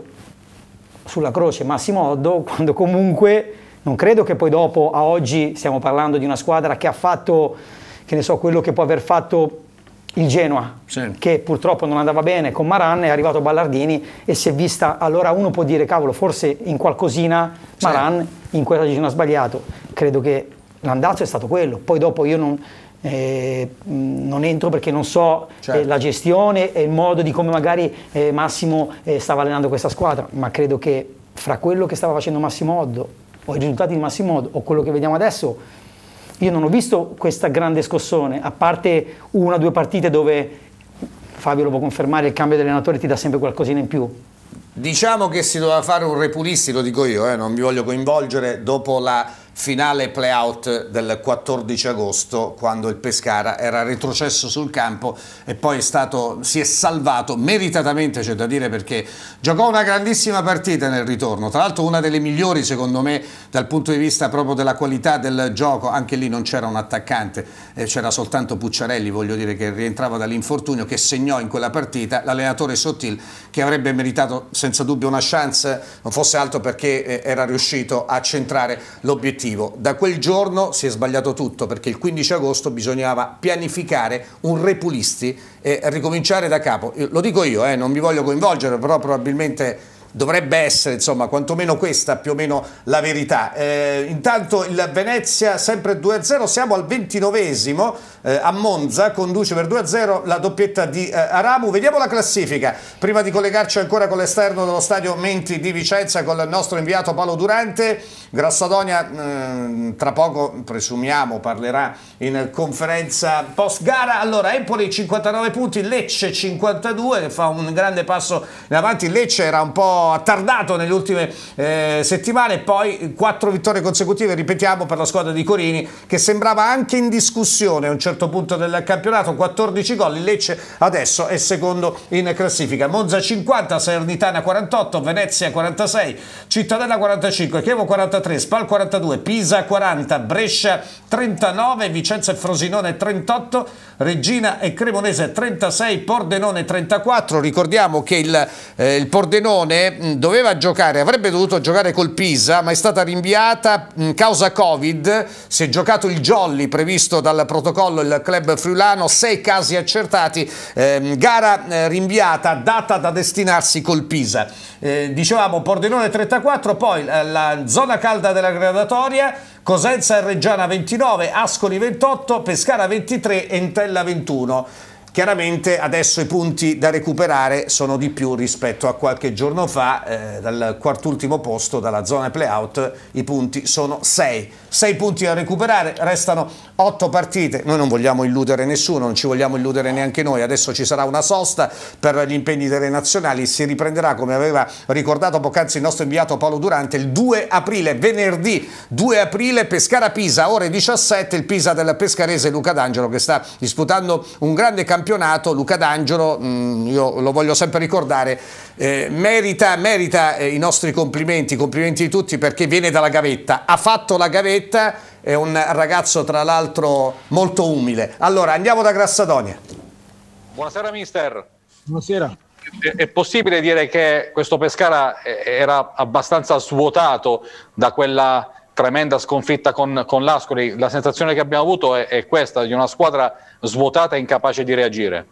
sulla croce Massimo Oddo quando comunque non credo che poi dopo a oggi stiamo parlando di una squadra che ha fatto, che ne so, quello che può aver fatto il Genoa, sì. che purtroppo non andava bene con Maran, è arrivato Ballardini e si è vista, allora uno può dire cavolo forse in qualcosina Maran sì. in quella decisione ha sbagliato, credo che l'andazzo è stato quello, poi dopo io non, eh, non entro perché non so certo. eh, la gestione e il modo di come magari eh, Massimo eh, stava allenando questa squadra, ma credo che fra quello che stava facendo Massimo Oddo o i risultati di Massimo Oddo o quello che vediamo adesso, io non ho visto questa grande scossone, a parte una o due partite dove, Fabio lo può confermare, il cambio di allenatore ti dà sempre qualcosina in più. Diciamo che si doveva fare un repulisti, lo dico io, eh, non mi voglio coinvolgere, dopo la finale play-out del quattordici agosto, quando il Pescara era retrocesso sul campo e poi è stato, si è salvato meritatamente, c'è da dire, perché giocò una grandissima partita nel ritorno, tra l'altro una delle migliori secondo me dal punto di vista proprio della qualità del gioco. Anche lì non c'era un attaccante, eh, c'era soltanto Pucciarelli, voglio dire, che rientrava dall'infortunio, che segnò in quella partita, l'allenatore Sottil, che avrebbe meritato senza dubbio una chance, non fosse altro perché eh, era riuscito a centrare l'obiettivo. Da quel giorno si è sbagliato tutto, perché il quindici agosto bisognava pianificare un repulisti e ricominciare da capo. Lo dico io, eh, non mi voglio coinvolgere, però probabilmente dovrebbe essere, insomma, quantomeno questa più o meno la verità. Eh, intanto il Venezia sempre due a zero, siamo al ventinovesimo, eh, a Monza conduce per due a zero la doppietta di eh, Aramu. Vediamo la classifica prima di collegarci ancora con l'esterno dello stadio Menti di Vicenza con il nostro inviato Paolo Durante. Grassadonia eh, tra poco presumiamo parlerà in conferenza post gara. Allora, Empoli cinquantanove punti, Lecce cinquantadue, che fa un grande passo in avanti. Lecce era un po' attardato nelle ultime eh, settimane, poi quattro vittorie consecutive, ripetiamo, per la squadra di Corini, che sembrava anche in discussione a un certo punto del campionato. Quattordici gol, il Lecce adesso è secondo in classifica. Monza cinquanta, Salernitana quarantotto, Venezia quarantasei, Cittadella quarantacinque, Chievo quarantatré, Spal quarantadue, Pisa quaranta, Brescia trentanove, Vicenza e Frosinone trentotto, Regina e Cremonese trentasei, Pordenone trentaquattro. Ricordiamo che il, eh, il Pordenone doveva giocare, avrebbe dovuto giocare col Pisa, ma è stata rinviata in causa Covid. Si è giocato il jolly previsto dal protocollo il club friulano, sei casi accertati, eh, gara eh, rinviata, data da destinarsi col Pisa. Eh, dicevamo Pordenone trentaquattro, poi eh, la zona calda della gradatoria, Cosenza e Reggiana ventinove, Ascoli ventotto, Pescara ventitré, Entella ventuno. Chiaramente adesso i punti da recuperare sono di più rispetto a qualche giorno fa, eh, dal quartultimo posto, dalla zona play-out, i punti sono sei. sei punti da recuperare, restano otto partite. Noi non vogliamo illudere nessuno, non ci vogliamo illudere neanche noi. Adesso ci sarà una sosta per gli impegni delle nazionali, si riprenderà, come aveva ricordato poc'anzi il nostro inviato Paolo Durante, il due aprile, venerdì due aprile, Pescara-Pisa, ore diciassette, il Pisa del pescarese Luca D'Angelo, che sta disputando un grande campionato. Luca D'Angelo, mh, io lo voglio sempre ricordare, eh, merita, merita eh, i nostri complimenti, complimenti di tutti, perché viene dalla gavetta, ha fatto la gavetta, è un ragazzo tra l'altro molto umile. Allora andiamo da Grassadonia. Buonasera mister. Buonasera. È, è possibile dire che questo Pescara era abbastanza svuotato da quella tremenda sconfitta con, con l'Ascoli? La sensazione che abbiamo avuto è, è questa, di una squadra svuotata e incapace di reagire.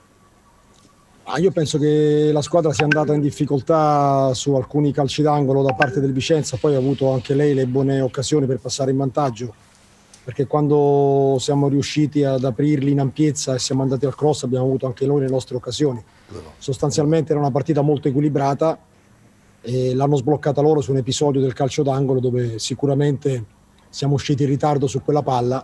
Ah, io penso che la squadra sia andata in difficoltà su alcuni calci d'angolo da parte del Vicenza, poi ha avuto anche lei le buone occasioni per passare in vantaggio. perché quando siamo riusciti ad aprirli in ampiezza e siamo andati al cross abbiamo avuto anche noi le nostre occasioni. Sostanzialmente era una partita molto equilibrata e l'hanno sbloccata loro su un episodio del calcio d'angolo dove sicuramente siamo usciti in ritardo su quella palla,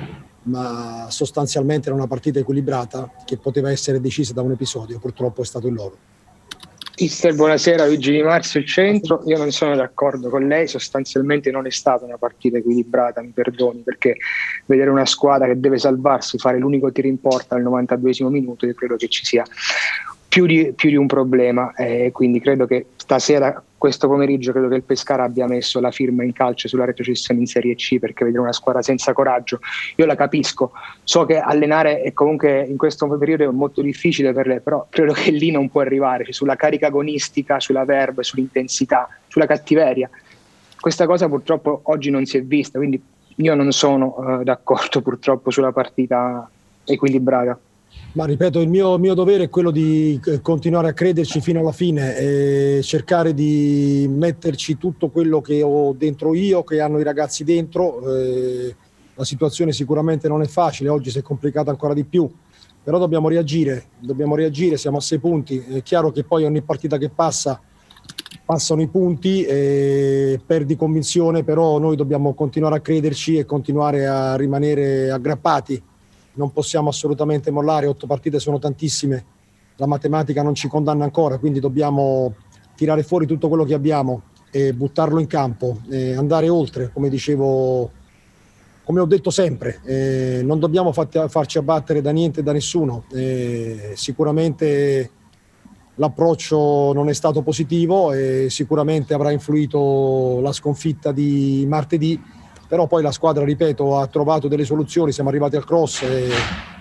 ma sostanzialmente era una partita equilibrata che poteva essere decisa da un episodio, purtroppo è stato il loro. Mister, buonasera, Luigi Di Marzio, il centro. Io non sono d'accordo con lei, sostanzialmente non è stata una partita equilibrata, mi perdoni, perché vedere una squadra che deve salvarsi, fare l'unico tiro in porta al novantaduesimo minuto, io credo che ci sia più di, più di un problema, eh, quindi credo che stasera, questo pomeriggio, credo che il Pescara abbia messo la firma in calcio sulla retrocessione in Serie C, perché vedere una squadra senza coraggio, io la capisco, so che allenare è comunque in questo periodo è molto difficile per lei, però credo che lì non può arrivare, cioè, sulla carica agonistica, sulla verve, sull'intensità, sulla cattiveria. Questa cosa purtroppo oggi non si è vista, quindi io non sono eh, d'accordo purtroppo sulla partita equilibrata. Ma ripeto, il mio, mio dovere è quello di continuare a crederci fino alla fine e cercare di metterci tutto quello che ho dentro io, che hanno i ragazzi dentro. Eh, la situazione sicuramente non è facile, oggi si è complicata ancora di più, però dobbiamo reagire, dobbiamo reagire, siamo a sei punti. È chiaro che poi ogni partita che passa passano i punti e perdi convinzione, però noi dobbiamo continuare a crederci e continuare a rimanere aggrappati. Non possiamo assolutamente mollare, otto partite sono tantissime, la matematica non ci condanna ancora, quindi dobbiamo tirare fuori tutto quello che abbiamo e buttarlo in campo, e andare oltre, come dicevo, come ho detto sempre, eh, non dobbiamo fat- farci abbattere da niente e da nessuno. Eh, sicuramente l'approccio non è stato positivo e sicuramente avrà influito la sconfitta di martedì, però poi la squadra, ripeto, ha trovato delle soluzioni, siamo arrivati al cross e,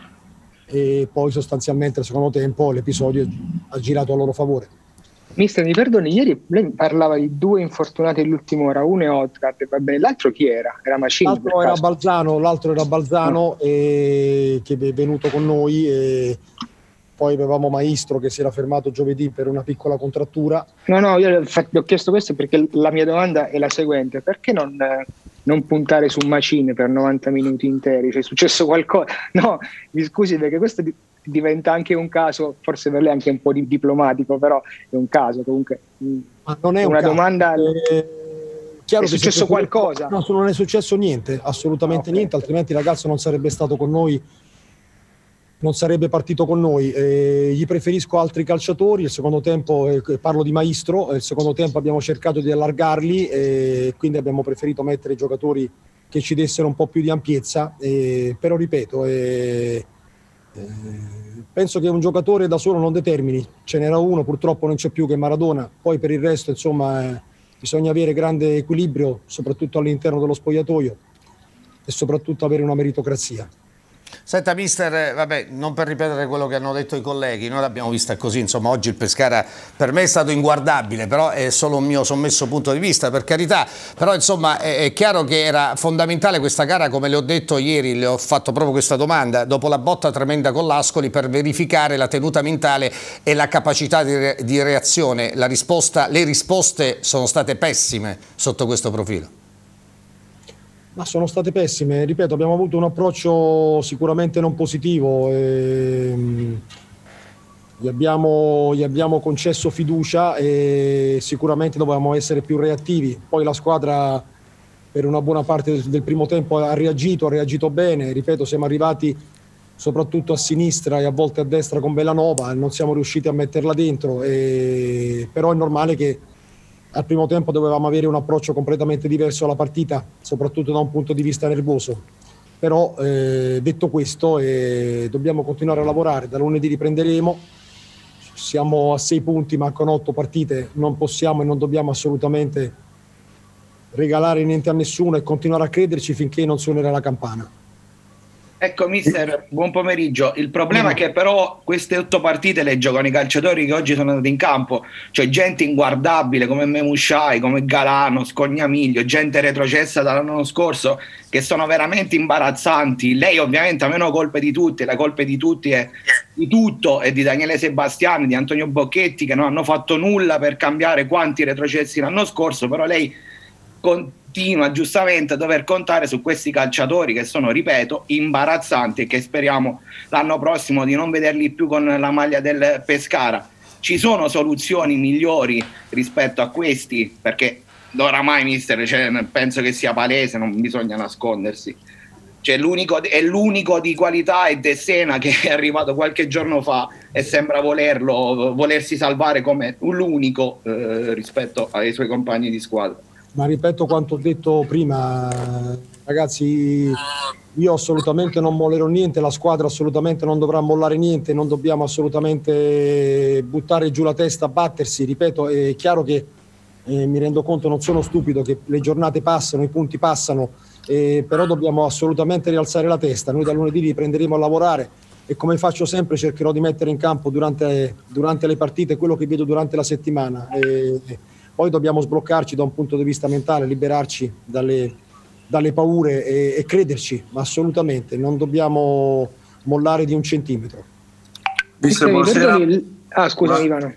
e poi sostanzialmente al secondo tempo l'episodio ha girato a loro favore. Mister, mi perdoni, ieri lei parlava di due infortunati dell'ultima ora, uno è Odgard, va bene, l'altro chi era? Era Macini? L'altro era Balzano, l'altro era Balzano no. e, che è venuto con noi e poi avevamo Maestro che si era fermato giovedì per una piccola contrattura. No, no, io ho chiesto questo perché la mia domanda è la seguente, perché non... non puntare su Macine per novanta minuti interi, cioè è successo qualcosa? No, mi scusi perché questo di- diventa anche un caso, forse per lei anche un po' di diplomatico, però è un caso comunque. Ma non è una un domanda. Eh, chiaro è successo che qualcosa? No, non è successo niente, assolutamente ah, okay. niente, altrimenti il ragazzo non sarebbe stato con noi, non sarebbe partito con noi. Eh, gli preferisco altri calciatori. Il secondo tempo, eh, parlo di Maestro, il secondo tempo abbiamo cercato di allargarli e quindi abbiamo preferito mettere giocatori che ci dessero un po' più di ampiezza. Eh, però ripeto, eh, eh, penso che un giocatore da solo non determini. Ce n'era uno, purtroppo non c'è più, che è Maradona. Poi per il resto, insomma, eh, bisogna avere grande equilibrio, soprattutto all'interno dello spogliatoio e soprattutto avere una meritocrazia. Senta mister, vabbè, non per ripetere quello che hanno detto i colleghi, noi l'abbiamo vista così, insomma oggi il Pescara per me è stato inguardabile, però è solo un mio sommesso punto di vista, per carità, però insomma è, è chiaro che era fondamentale questa gara, come le ho detto ieri, le ho fatto proprio questa domanda, dopo la botta tremenda con l'Ascoli, per verificare la tenuta mentale e la capacità di, re, di reazione. La risposta, le risposte sono state pessime sotto questo profilo. Ma sono state pessime, ripeto, abbiamo avuto un approccio sicuramente non positivo, e, mh, gli, abbiamo, gli abbiamo concesso fiducia e sicuramente dovevamo essere più reattivi. Poi la squadra per una buona parte del, del primo tempo ha reagito, ha reagito bene, ripeto, siamo arrivati soprattutto a sinistra e a volte a destra con Bellanova, non siamo riusciti a metterla dentro, e, però è normale che al primo tempo dovevamo avere un approccio completamente diverso alla partita, soprattutto da un punto di vista nervoso. Però eh, detto questo, eh, dobbiamo continuare a lavorare, da lunedì riprenderemo, siamo a sei punti, mancano otto partite, non possiamo e non dobbiamo assolutamente regalare niente a nessuno e continuare a crederci finché non suonerà la campana. Ecco mister, buon pomeriggio. Il problema è che però queste otto partite le giocano i calciatori che oggi sono andati in campo, cioè gente inguardabile come Memushai, come Galano, Scognamiglio, gente retrocessa dall'anno scorso che sono veramente imbarazzanti. Lei ovviamente ha meno colpe di tutte, la colpa di tutti è di tutto, e di Daniele Sebastiani, di Antonio Bocchetti, che non hanno fatto nulla per cambiare quanti retrocessi l'anno scorso, però lei continua giustamente a dover contare su questi calciatori che sono, ripeto, imbarazzanti e che speriamo l'anno prossimo di non vederli più con la maglia del Pescara. Ci sono soluzioni migliori rispetto a questi, perché oramai, mister, cioè, penso che sia palese, non bisogna nascondersi. Cioè, l'unico, è l'unico di qualità è De Sena, che è arrivato qualche giorno fa e sembra volerlo, volersi salvare come l'unico eh, rispetto ai suoi compagni di squadra. Ma ripeto quanto ho detto prima, ragazzi, io assolutamente non mollerò niente, la squadra assolutamente non dovrà mollare niente, non dobbiamo assolutamente buttare giù la testa, battersi. Ripeto, è chiaro che eh, mi rendo conto, non sono stupido, che le giornate passano, i punti passano, eh, però dobbiamo assolutamente rialzare la testa. Noi da lunedì riprenderemo a lavorare e, come faccio sempre, cercherò di mettere in campo durante, durante le partite quello che vedo durante la settimana. E, Poi dobbiamo sbloccarci da un punto di vista mentale, liberarci dalle, dalle paure e, e crederci, ma assolutamente non dobbiamo mollare di un centimetro. Mister, buonasera. Ah, scusa, Ivano.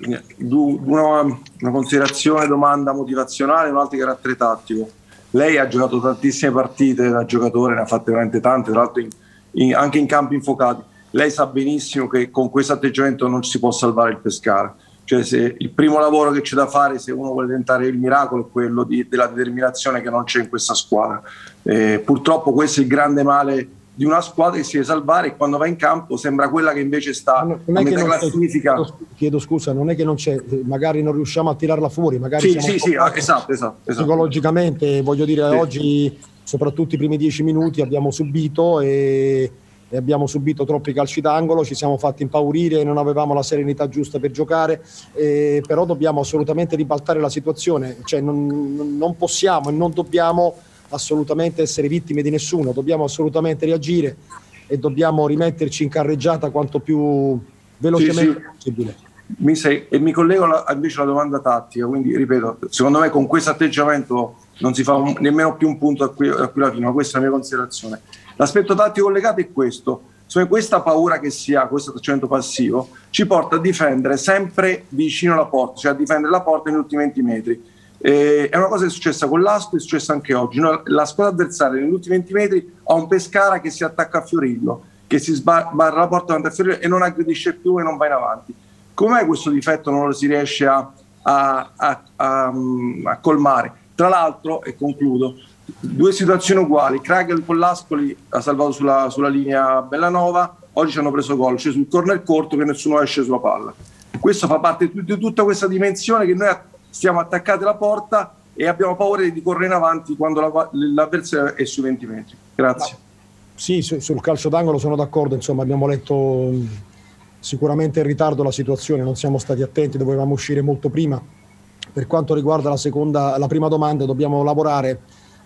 Una, una considerazione, domanda motivazionale e un'altra carattere tattico. Lei ha giocato tantissime partite da giocatore, ne ha fatte veramente tante, tra l'altro in, in, anche in campi infuocati. Lei sa benissimo che con questo atteggiamento non si può salvare il Pescara. Cioè, se il primo lavoro che c'è da fare, se uno vuole tentare il miracolo, è quello di, della determinazione che non c'è in questa squadra. Eh, purtroppo questo è il grande male di una squadra che si deve salvare, e quando va in campo sembra quella che invece sta non è a che metà non classifica. Chiedo, chiedo scusa, non è che non c'è, magari non riusciamo a tirarla fuori, magari sì, siamo sì, sì, esatto, esatto, esatto. Psicologicamente, voglio dire, sì. Oggi, soprattutto i primi dieci minuti, abbiamo subito e... e abbiamo subito troppi calci d'angolo, ci siamo fatti impaurire, non avevamo la serenità giusta per giocare, eh, però dobbiamo assolutamente ribaltare la situazione, cioè non, non possiamo e non dobbiamo assolutamente essere vittime di nessuno, dobbiamo assolutamente reagire e dobbiamo rimetterci in carreggiata quanto più velocemente sì, sì. possibile. Mi sei, e mi collego alla, invece alla domanda tattica, quindi ripeto, secondo me con questo atteggiamento non si fa un, nemmeno più un punto a qui, a qui alla fine, ma questa è la mia considerazione. L'aspetto tattico collegato è questo, cioè questa paura che si ha, questo atteggiamento passivo, ci porta a difendere sempre vicino alla porta, cioè a difendere la porta negli ultimi venti metri. Eh, è una cosa che è successa con l'Ascoli, è successa anche oggi. No? La squadra avversaria negli ultimi venti metri ha un Pescara che si attacca a Fiorillo, che si sbarra la porta davanti a Fiorillo e non aggredisce più e non va in avanti. Come questo difetto non lo si riesce a, a, a, a, a colmare? Tra l'altro, e concludo, due situazioni uguali. Kragel con l'Ascoli ha salvato sulla, sulla linea Bellanova, oggi ci hanno preso gol, cioè sul corner corto che nessuno esce sulla palla. Questo fa parte di tutta questa dimensione che noi stiamo attaccati alla porta e abbiamo paura di correre in avanti quando la, l'avversario è sui venti metri. Grazie. No. Sì, su, sul calcio d'angolo sono d'accordo, insomma abbiamo letto sicuramente in ritardo la situazione, non siamo stati attenti, dovevamo uscire molto prima. Per quanto riguarda la seconda, la prima domanda, dobbiamo lavorare.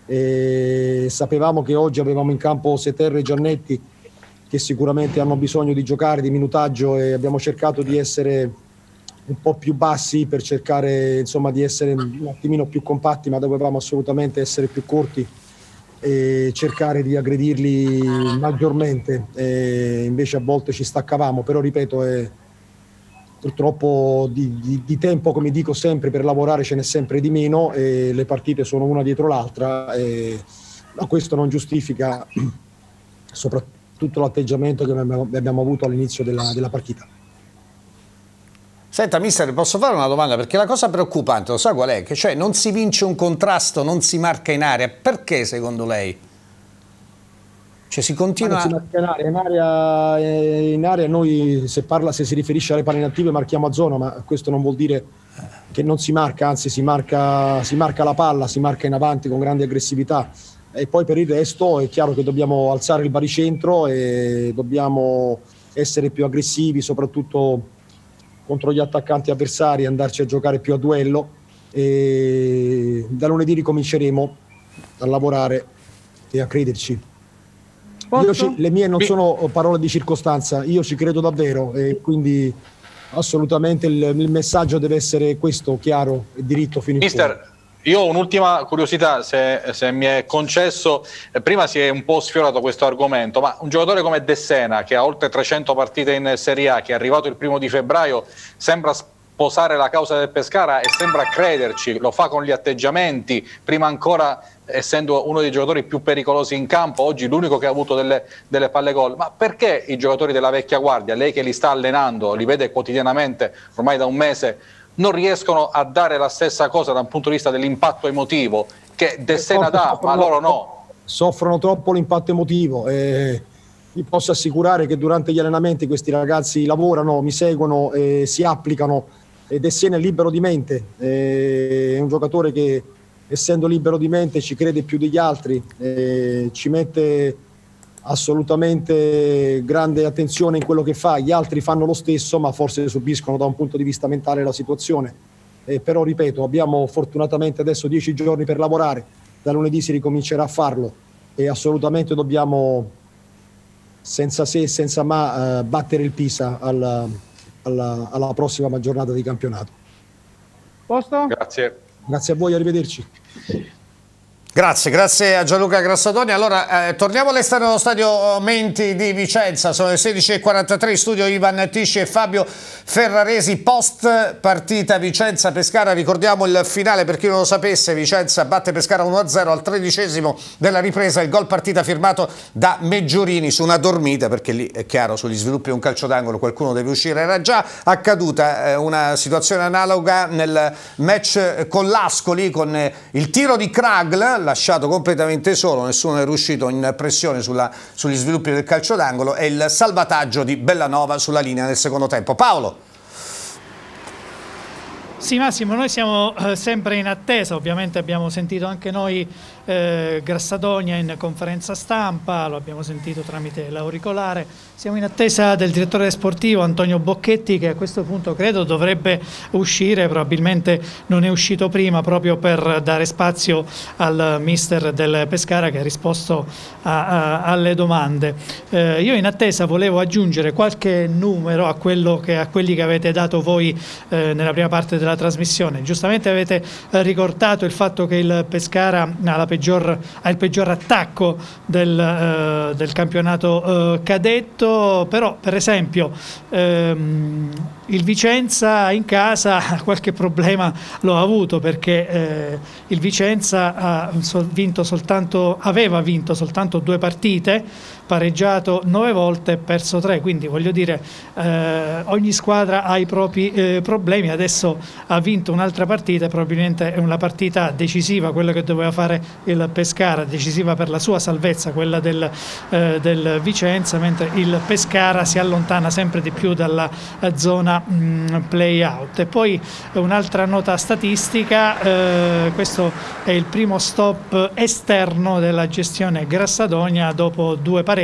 E sapevamo che oggi avevamo in campo Seterre e Giannetti, che sicuramente hanno bisogno di giocare, di minutaggio, e abbiamo cercato di essere un po' più bassi per cercare, insomma, di essere un attimino più compatti, ma dovevamo assolutamente essere più corti e cercare di aggredirli maggiormente, e invece a volte ci staccavamo, però ripeto, è, purtroppo di, di, di tempo, come dico sempre, per lavorare ce n'è sempre di meno e le partite sono una dietro l'altra, e, ma questo non giustifica soprattutto l'atteggiamento che abbiamo avuto all'inizio della, della partita. Senta, mister, posso fare una domanda? Perché la cosa preoccupante, lo sa qual è? Che cioè non si vince un contrasto, non si marca in area. Perché secondo lei? Cioè si continua... Si marca in area, in area, in area noi se, parla, se si riferisce alle palle inattive marchiamo a zona, ma questo non vuol dire che non si marca, anzi si marca, si marca la palla, si marca in avanti con grande aggressività. E poi per il resto è chiaro che dobbiamo alzare il baricentro e dobbiamo essere più aggressivi, soprattutto contro gli attaccanti avversari, andarci a giocare più a duello, e da lunedì ricominceremo a lavorare e a crederci. Io ci, le mie non sono parole di circostanza, io ci credo davvero e quindi assolutamente il, il messaggio deve essere questo, chiaro e diritto fino in fondo. Mister, io ho un'ultima curiosità, se, se mi è concesso. Eh, prima si è un po' sfiorato questo argomento, ma un giocatore come De Sena, che ha oltre trecento partite in Serie A, che è arrivato il primo di febbraio, sembra posare la causa del Pescara e sembra crederci, lo fa con gli atteggiamenti, prima ancora essendo uno dei giocatori più pericolosi in campo, oggi l'unico che ha avuto delle, delle palle gol. Ma perché i giocatori della vecchia guardia, lei che li sta allenando, li vede quotidianamente ormai da un mese, non riescono a dare la stessa cosa da un punto di vista dell'impatto emotivo che De Sena dà, ma loro no? Soffrono troppo l'impatto emotivo. Eh, vi posso assicurare che durante gli allenamenti questi ragazzi lavorano, mi seguono, eh, si applicano, e De Sena è libero di mente, eh, è un giocatore che essendo libero di mente ci crede più degli altri, eh, ci mette assolutamente grande attenzione in quello che fa. Gli altri fanno lo stesso, ma forse subiscono da un punto di vista mentale la situazione. Eh, però ripeto, abbiamo fortunatamente adesso dieci giorni per lavorare, da lunedì si ricomincerà a farlo e assolutamente dobbiamo senza se e senza ma eh, battere il Pisa alla, alla, alla prossima giornata di campionato. Posto? Grazie. Grazie a voi, arrivederci. Grazie, grazie a Gianluca Grassatoni. Allora, eh, torniamo all'esterno dello stadio Menti di Vicenza, sono le sedici e quarantatré, in studio Ivan Tisci e Fabio Ferraresi, post partita Vicenza-Pescara. Ricordiamo il finale per chi non lo sapesse: Vicenza batte Pescara uno a zero al tredicesimo della ripresa, il gol partita firmato da Meggiorini su una dormita, perché lì è chiaro, sugli sviluppi di un calcio d'angolo qualcuno deve uscire. Era già accaduta eh, una situazione analoga nel match con l'Ascoli, con eh, il tiro di Kragl, lasciato completamente solo, nessuno è riuscito in pressione sulla, sugli sviluppi del calcio d'angolo, e il salvataggio di Bellanova sulla linea nel secondo tempo. Paolo. Sì, Massimo, noi siamo eh, sempre in attesa, ovviamente abbiamo sentito anche noi eh, Grassadonia in conferenza stampa, lo abbiamo sentito tramite l'auricolare, siamo in attesa del direttore sportivo Antonio Bocchetti, che a questo punto credo dovrebbe uscire, probabilmente non è uscito prima, proprio per dare spazio al mister del Pescara che ha risposto a, a, alle domande. Eh, io in attesa volevo aggiungere qualche numero a, quello che, a quelli che avete dato voi eh, nella prima parte della trasmissione. Giustamente avete eh, ricordato il fatto che il Pescara ha, la peggior, ha il peggior attacco del, eh, del campionato eh, cadetto, però per esempio ehm, il Vicenza in casa qualche problema lo ha avuto, perché eh, il Vicenza ha vinto soltanto, aveva vinto soltanto due partite, pareggiato nove volte e perso tre, quindi voglio dire eh, ogni squadra ha i propri eh, problemi. Adesso ha vinto un'altra partita, probabilmente è una partita decisiva, quella che doveva fare il Pescara, decisiva per la sua salvezza, quella del, eh, del Vicenza, mentre il Pescara si allontana sempre di più dalla eh, zona mh, play out. E poi un'altra nota statistica, eh, questo è il primo stop esterno della gestione Grassadonia dopo due pareggi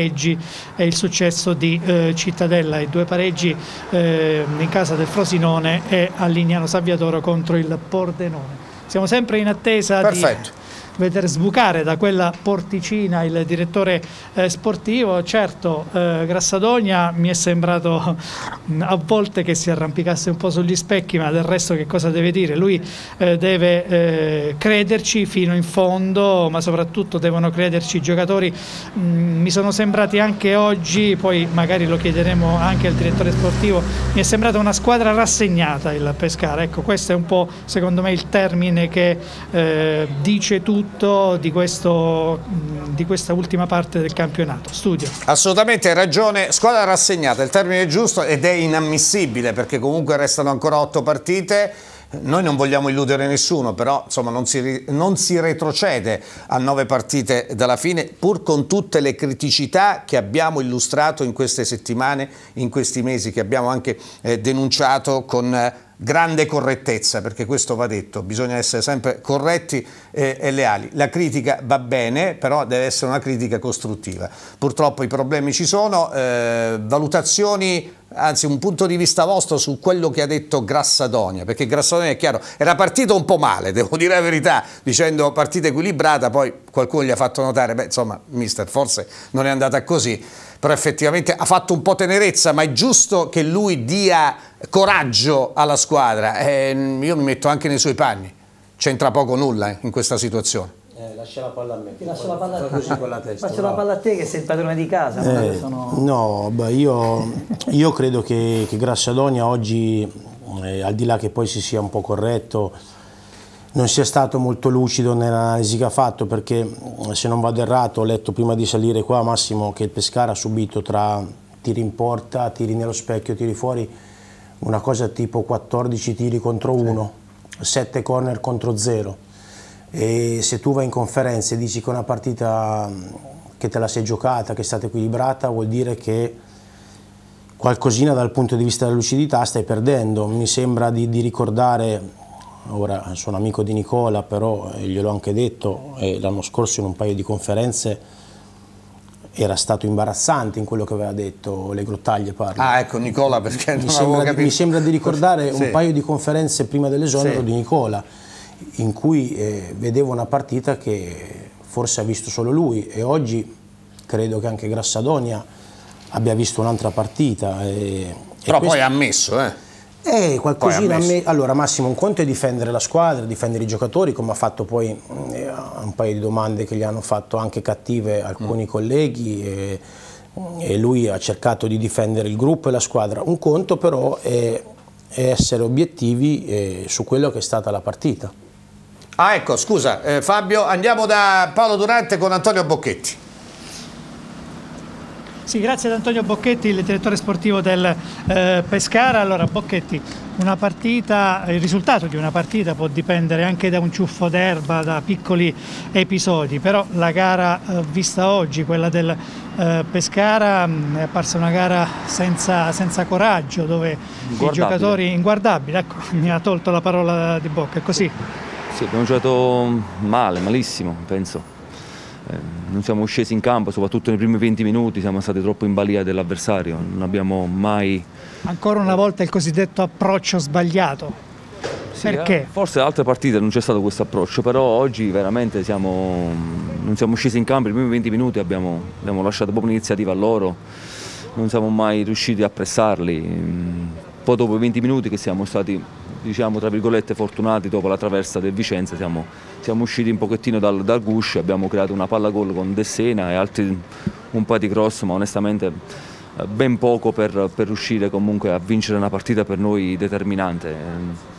e il successo di eh, Cittadella, i due pareggi eh, in casa del Frosinone e a Lignano Sabbiadoro contro il Pordenone. Siamo sempre in attesa Perfetto. di vedere sbucare da quella porticina il direttore eh, sportivo. Certo, eh, Grassadonia mi è sembrato mh, a volte che si arrampicasse un po' sugli specchi, ma del resto che cosa deve dire? Lui eh, deve eh, crederci fino in fondo, ma soprattutto devono crederci i giocatori. Mh, mi sono sembrati anche oggi, poi magari lo chiederemo anche al direttore sportivo, mi è sembrata una squadra rassegnata il Pescara. Ecco, questo è un po' secondo me il termine che eh, dice tutto di, questo, di questa ultima parte del campionato. Studio. Assolutamente hai ragione, squadra rassegnata, il termine è giusto ed è inammissibile, perché comunque restano ancora otto partite. Noi non vogliamo illudere nessuno, però insomma non si, non si retrocede a nove partite dalla fine, pur con tutte le criticità che abbiamo illustrato in queste settimane, in questi mesi, che abbiamo anche eh, denunciato con eh, grande correttezza, perché questo va detto, bisogna essere sempre corretti eh, e leali. La critica va bene, però deve essere una critica costruttiva. Purtroppo i problemi ci sono, eh, valutazioni, anzi un punto di vista vostro su quello che ha detto Grassadonia, perché Grassadonia è chiaro, era partito un po' male, devo dire la verità, dicendo partita equilibrata, poi qualcuno gli ha fatto notare, beh insomma mister forse non è andata così, però effettivamente ha fatto un po' tenerezza, ma è giusto che lui dia coraggio alla squadra, eh, io mi metto anche nei suoi panni, c'entra poco nulla eh, in questa situazione. Eh, lascia la palla a me. Ti lascio la palla a te. Così con la testa. Lascio la palla a te che sei il padrone di casa. Eh, sono... No, beh, io, io credo che, che Grassadonia oggi eh, al di là che poi si sia un po' corretto, non sia stato molto lucido nell'analisi che ha fatto, perché se non vado errato ho letto prima di salire qua, Massimo, che il Pescara ha subito tra tiri in porta, tiri nello specchio, tiri fuori, una cosa tipo quattordici tiri contro uno, sette corner contro zero. E se tu vai in conferenza e dici che una partita che te la sei giocata, che è stata equilibrata, vuol dire che qualcosina dal punto di vista della lucidità stai perdendo. Mi sembra di, di ricordare, ora sono amico di Nicola, però gliel'ho anche detto, eh, l'anno scorso in un paio di conferenze era stato imbarazzante in quello che aveva detto, le Grottaglie parlo. Ah, ecco, Nicola, perché non mi sembra, capito. Mi sembra di ricordare sì. un paio di conferenze prima dell'esonero sì. di Nicola, in cui eh, vedevo una partita che forse ha visto solo lui, e oggi credo che anche Grassadonia abbia visto un'altra partita. E, Però e questo... poi ha ammesso, eh? Eh, qualcosina a me. Allora Massimo, un conto è difendere la squadra, difendere i giocatori, come ha fatto poi eh, un paio di domande che gli hanno fatto anche cattive alcuni mm. colleghi, e, e lui ha cercato di difendere il gruppo e la squadra. Un conto però è, è essere obiettivi eh, su quello che è stata la partita. Ah, ecco, scusa eh, Fabio, andiamo da Paolo Durante con Antonio Bocchetti. Sì, grazie ad Antonio Bocchetti, il direttore sportivo del eh, Pescara. Allora Bocchetti, una partita, il risultato di una partita può dipendere anche da un ciuffo d'erba, da piccoli episodi, però la gara eh, vista oggi, quella del eh, Pescara, mh, è apparsa una gara senza, senza coraggio, dove i giocatori inguardabili, ecco, mi ha tolto la parola di bocca, è così? Sì, abbiamo giocato male, malissimo, penso. Eh, non siamo scesi in campo, soprattutto nei primi venti minuti, siamo stati troppo in balia dell'avversario, non abbiamo mai... Ancora una volta il cosiddetto approccio sbagliato. Sì, perché? Eh, forse altre partite non c'è stato questo approccio, però oggi veramente siamo, non siamo scesi in campo, nei primi venti minuti abbiamo, abbiamo lasciato proprio l'iniziativa a loro, non siamo mai riusciti a pressarli. Poi dopo i venti minuti che siamo stati, diciamo tra virgolette, fortunati dopo la traversa del Vicenza, siamo, siamo usciti un pochettino dal, dal guscio, abbiamo creato una palla gol con De Sena e altri un po' di cross, ma onestamente ben poco per, per riuscire comunque a vincere una partita per noi determinante.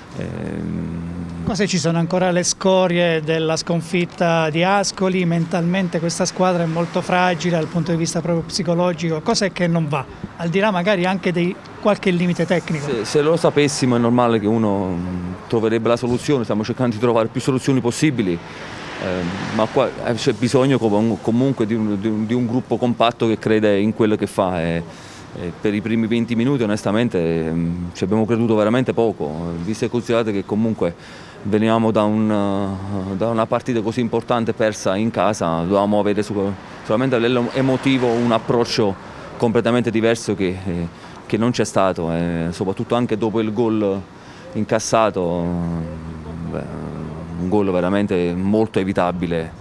Cose ci sono ancora le scorie della sconfitta di Ascoli, mentalmente questa squadra è molto fragile dal punto di vista proprio psicologico, cos'è che non va? Al di là magari anche di qualche limite tecnico. Se, se lo sapessimo è normale che uno troverebbe la soluzione, stiamo cercando di trovare più soluzioni possibili, eh, ma qua c'è bisogno comunque di un, di, un, di un gruppo compatto che crede in quello che fa. E, E per i primi venti minuti onestamente ehm, ci abbiamo creduto veramente poco, visto e considerato che comunque venivamo da, un, uh, da una partita così importante persa in casa, dovevamo avere su, solamente a livello emotivo un approccio completamente diverso che, eh, che non c'è stato, eh, soprattutto anche dopo il gol incassato, beh, un gol veramente molto evitabile.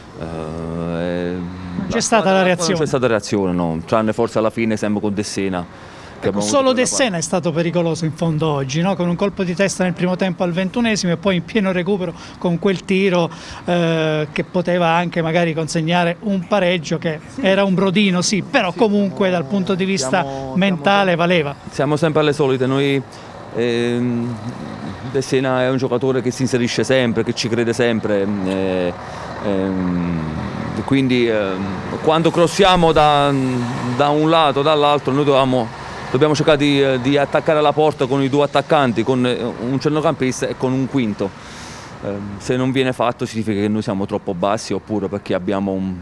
Eh, C'è stata la reazione? Non c'è stata reazione, no, tranne forse alla fine sempre con De Sena. Ecco, solo De Sena è stato pericoloso in fondo oggi, no? Con un colpo di testa nel primo tempo al ventunesimo e poi in pieno recupero con quel tiro eh, che poteva anche magari consegnare un pareggio, che sì. era un brodino, sì, però sì, comunque siamo, dal punto di vista siamo, mentale siamo, valeva. Siamo sempre alle solite, noi ehm, De Sena è un giocatore che si inserisce sempre, che ci crede sempre. Eh, ehm, quindi eh, quando crossiamo da, da un lato o dall'altro noi dobbiamo, dobbiamo cercare di, di attaccare la porta con i due attaccanti, con un centrocampista e con un quinto. Eh, se non viene fatto significa che noi siamo troppo bassi, oppure perché abbiamo un,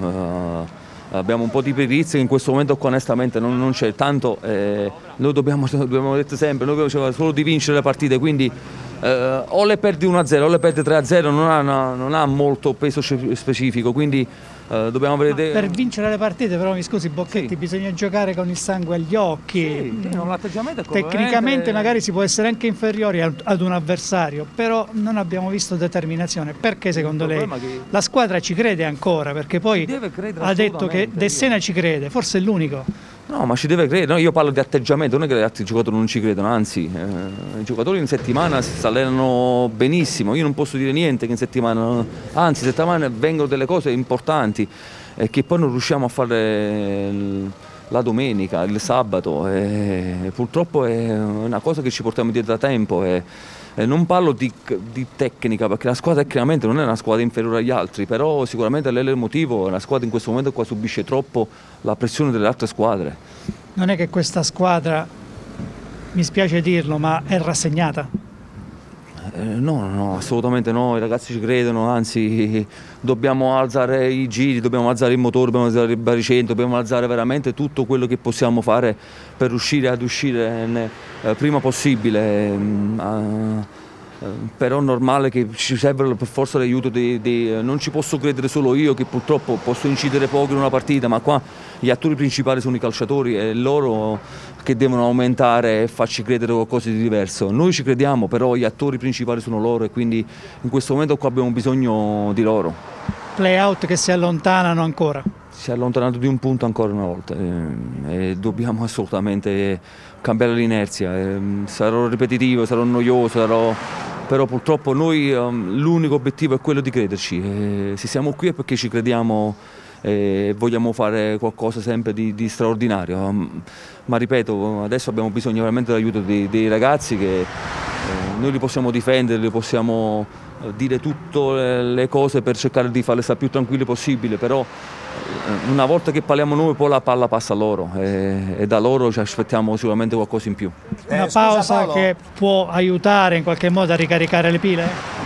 uh, abbiamo un po' di perizia che in questo momento qua onestamente non, non c'è tanto. Eh, noi dobbiamo, dobbiamo detto sempre, noi dobbiamo solo di vincere le partite, quindi Uh, o le perdi uno a zero o le perdi tre a zero, non ha, una, non ha molto peso specifico, quindi uh, dobbiamo vedere... Per vincere le partite però, mi scusi Bocchetti, sì. bisogna giocare con il sangue agli occhi, sì, mm. tecnicamente magari si può essere anche inferiori ad, ad un avversario, però non abbiamo visto determinazione. Perché secondo lei che... la squadra ci crede ancora? Perché poi ha detto che De Sena ci crede, forse è l'unico. No, ma ci deve credere, no, io parlo di atteggiamento, non è che gli altri giocatori non ci credono, anzi, eh, i giocatori in settimana si allenano benissimo, io non posso dire niente che in settimana, anzi in settimana vengono delle cose importanti e che poi non riusciamo a fare il, la domenica, il sabato, e purtroppo è una cosa che ci portiamo dietro da tempo. E, e non parlo di, di tecnica, perché la squadra tecnicamente non è una squadra inferiore agli altri, però sicuramente a livello emotivo la squadra in questo momento qua subisce troppo la pressione delle altre squadre. Non è che questa squadra, mi spiace dirlo, ma è rassegnata? Eh, no, no, assolutamente no, i ragazzi ci credono, anzi dobbiamo alzare i giri, dobbiamo alzare il motore, dobbiamo alzare il baricentro, dobbiamo alzare veramente tutto quello che possiamo fare per riuscire ad uscire ne, eh, prima possibile. Eh, però è normale che ci serva per forza l'aiuto di, di, non ci posso credere solo io, che purtroppo posso incidere poco in una partita, ma qua gli attori principali sono i calciatori e loro che devono aumentare e farci credere qualcosa di diverso. Noi ci crediamo, però gli attori principali sono loro e quindi in questo momento qua abbiamo bisogno di loro. Play-out che si allontanano ancora? Si è allontanato di un punto ancora una volta e, e dobbiamo assolutamente cambiare l'inerzia. E, sarò ripetitivo, sarò noioso, sarò... però purtroppo noi um, l'unico obiettivo è quello di crederci. E se siamo qui è perché ci crediamo e vogliamo fare qualcosa sempre di, di straordinario. Um, ma ripeto, adesso abbiamo bisogno veramente dell'aiuto dei, dei ragazzi che eh, noi li possiamo difendere, li possiamo eh, dire tutte le cose per cercare di farle stare più tranquilli possibile, però una volta che parliamo noi poi la palla passa a loro e, e da loro ci aspettiamo sicuramente qualcosa in più. Una pausa che può aiutare in qualche modo a ricaricare le pile?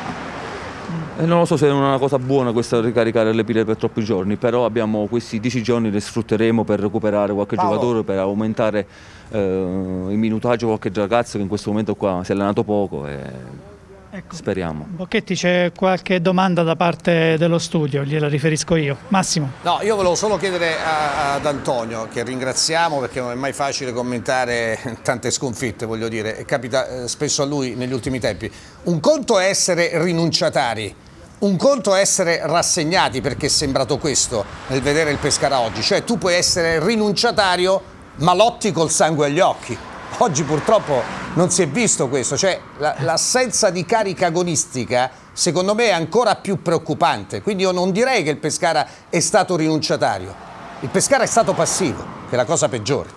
E non lo so se è una cosa buona questa ricaricare le pile per troppi giorni, però abbiamo questi dieci giorni li sfrutteremo per recuperare qualche Paolo. giocatore, per aumentare eh, il minutaggio qualche ragazzo che in questo momento qua si è allenato poco e ecco. Speriamo. Bocchetti, c'è qualche domanda da parte dello studio, gliela riferisco io. Massimo. No, io volevo solo chiedere a, ad Antonio, che ringraziamo perché non è mai facile commentare tante sconfitte, voglio dire, e capita eh, spesso a lui negli ultimi tempi. Un conto è essere rinunciatari, un conto è essere rassegnati, perché è sembrato questo nel vedere il Pescara oggi, cioè tu puoi essere rinunciatario ma lotti col sangue agli occhi. Oggi purtroppo non si è visto questo, cioè l'assenza di carica agonistica secondo me è ancora più preoccupante, quindi io non direi che il Pescara è stato rinunciatario, il Pescara è stato passivo, che è la cosa peggiore.